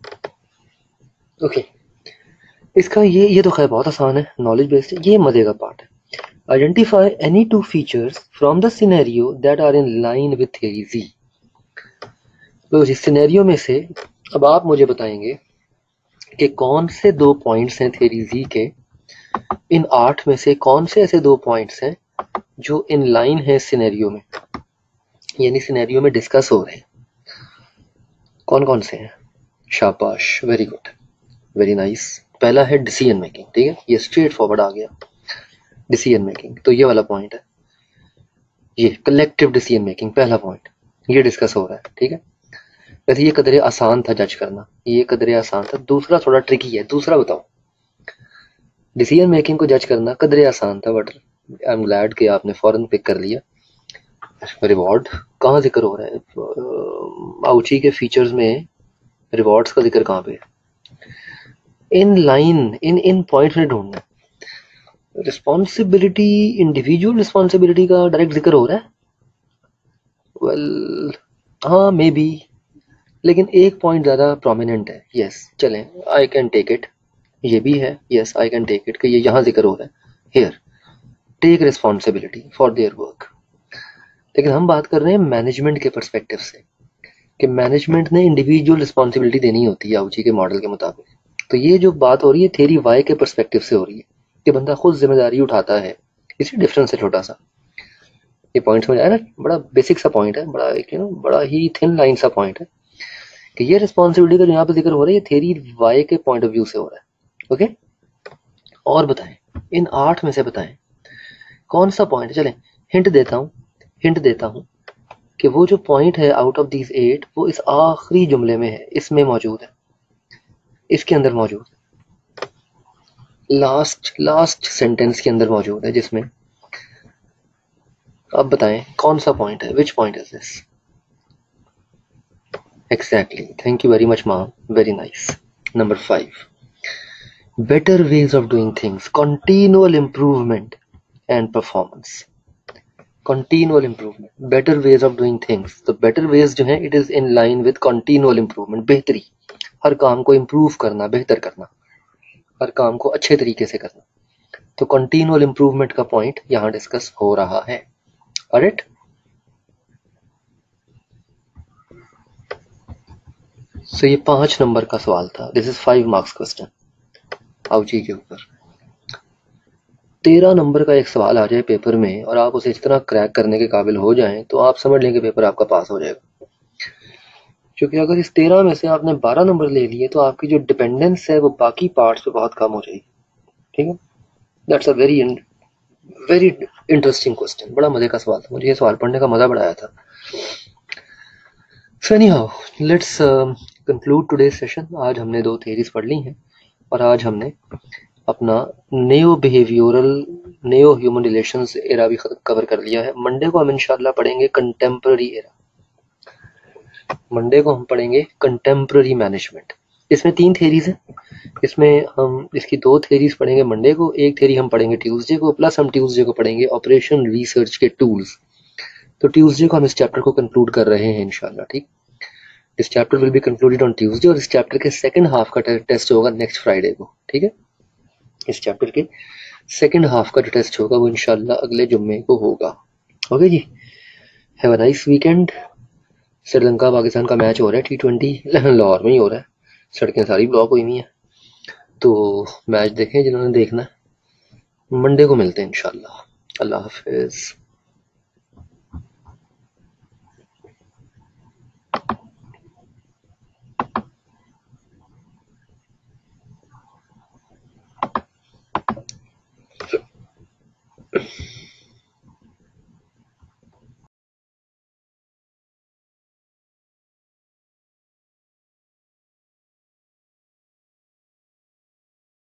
[SPEAKER 1] ओके, इसका ये तो खैर बहुत आसान है, नॉलेज बेस्ड है। ये मजे का पार्ट है। Identify any 2 features from the scenario that are in line with theory Z. तो इस सिनेरियो में से अब आप मुझे बताएंगे कि कौन से 2 पॉइंट्स हैं थ्योरी जी के, इन 8 में से कौन से ऐसे 2 पॉइंट्स हैं जो इन लाइन है सिनेरियो में, यानी सिनेरियो में डिस्कस हो रहे हैं। कौन कौन से हैं? शाबाश, वेरी गुड, वेरी नाइस। पहला है डिसीजन मेकिंग, ठीक है, ये स्ट्रेट फॉरवर्ड आ गया। डिसीजन मेकिंग तो ये वाला पॉइंट है, ये कलेक्टिव डिसीजन मेकिंग पहला पॉइंट, ये डिस्कस हो रहा है, ठीक है। वैसे ये कदरे आसान था जज करना, ये कदरे आसान था। दूसरा थोड़ा ट्रिकी है, दूसरा बताओ। डिसीजन मेकिंग को जज करना कदरे आसान था, बट आई एम ग्लैड कि आपने फौरन पिक कर लिया। रिवॉर्ड कहाँ जिक्र हो रहा है? आउची के फीचर्स में रिवॉर्ड्स का जिक्र कहाँ पे? इन लाइन, इन पॉइंट में ढूंढना है। रिस्पॉन्सिबिलिटी, इंडिविजुअल रिस्पॉन्सिबिलिटी का डायरेक्ट जिक्र हो रहा है। वेल हाँ, मे बी, लेकिन एक पॉइंट ज़्यादा प्रोमिनेंट है। यस, चलें, आई कैन टेक इट, ये भी है। Yes, I can take it कि ये यहाँ जिक्र हो रहा है, here take responsibility for their work. लेकिन हम बात कर रहे हैं मैनेजमेंट के पर्सपेक्टिव से, कि मैनेजमेंट ने इंडिविजुअल रिस्पॉन्सिबिलिटी देनी होती है आउची के मॉडल के मुताबिक। तो ये जो बात हो रही है थ्योरी वाई के पर्सपेक्टिव से हो रही है कि बंदा खुद जिम्मेदारी उठाता है। इसी डिफरेंस है छोटा सा, ये पॉइंट समझ आया ना? बड़ा बेसिक सा पॉइंट है, बड़ा एक बड़ा ही थिन लाइन सा पॉइंट है कि ये रिस्पॉन्सिबिलिटी का जो यहाँ पे जिक्र हो रहा है ये थ्योरी वाई के पॉइंट ऑफ व्यू से हो रहा है। ओके, और बताएं, इन 8 में से बताएं कौन सा पॉइंट। चलें हिंट देता हूँ, हिंट देता हूँ कि वो जो पॉइंट है आउट ऑफ दीज 8 वो इस आखिरी जुमले में है, इसमें मौजूद है, इसके अंदर मौजूद है, लास्ट सेंटेंस के अंदर मौजूद है, जिसमें अब बताएं कौन सा पॉइंट है, which point is this? Exactly, thank you very much ma'am, very nice. Number 5, better ways of doing things, continual improvement and performance. Continual improvement, better ways of doing things. तो बेटर वेज जो है it is in line with continual improvement, बेहतरी, हर काम को improve करना, बेहतर करना, हर काम को अच्छे तरीके से करना। तो कंटिन्यूअल इम्प्रूवमेंट का पॉइंट यहाँ डिस्कस हो रहा है। ऑलराइट, सो ये 5 नंबर का सवाल था। दिस इज 5 मार्क्स क्वेश्चन आओ जी के ऊपर। 13 नंबर का एक सवाल आ जाए पेपर में और आप उसे इस तरह क्रैक करने के काबिल हो जाएं तो आप समझ लें कि पेपर आपका पास हो जाएगा। क्योंकि अगर इस 13 में से आपने 12 नंबर ले लिए तो आपकी जो डिपेंडेंस है वो बाकी पार्ट्स पे बहुत कम हो जाएगी। ठीक है, that's a very very interesting question, बड़ा मजे का सवाल था, मुझे ये सवाल पढ़ने का मजा बड़ा आया था। So anyhow let's conclude today session. आज हमने 2 थ्योरीज पढ़ ली हैं और आज हमने अपना neo behavioural, neo human relations era भी कवर कर लिया है। मंडे को हम इंशाल्लाह पढ़ेंगे कंटेम्पररी एरा, मंडे को हम पढ़ेंगे कंटेम्पररी मैनेजमेंट। इसमें 3 थ्योरीज हैं, इसमें हम इसकी 2 थ्योरीज पढ़ेंगे मंडे को, एक थ्योरी हम पढ़ेंगे ट्यूसडे को, प्लस हम ट्यूसडे को पढ़ेंगे ऑपरेशन रिसर्च के टूल्स। तो ट्यूसडे को हम इस चैप्टर को कंक्लूड कर रहे हैं इंशाल्लाह। ठीक, this chapter will be concluded on Tuesday और इस चैप्टर के सेकंड हाफ का टेस्ट होगा नेक्स्ट फ्राइडे को। ठीक है, इस चैप्टर के सेकंड हाफ का जो टेस्ट होगा वो इंशाल्लाह अगले जुम्मे को होगा। ओके जी, have a nice weekend. Sri Lanka Pakistan का मैच हो रहा है T20 लाहौर में ही हो रहा है, सड़कें सारी ब्लॉक हुई हुई हैं, तो मैच देखें जिन्होंने देखना है। मंडे को मिलते हैं इंशाल्लाह। अल्लाह हाफिज।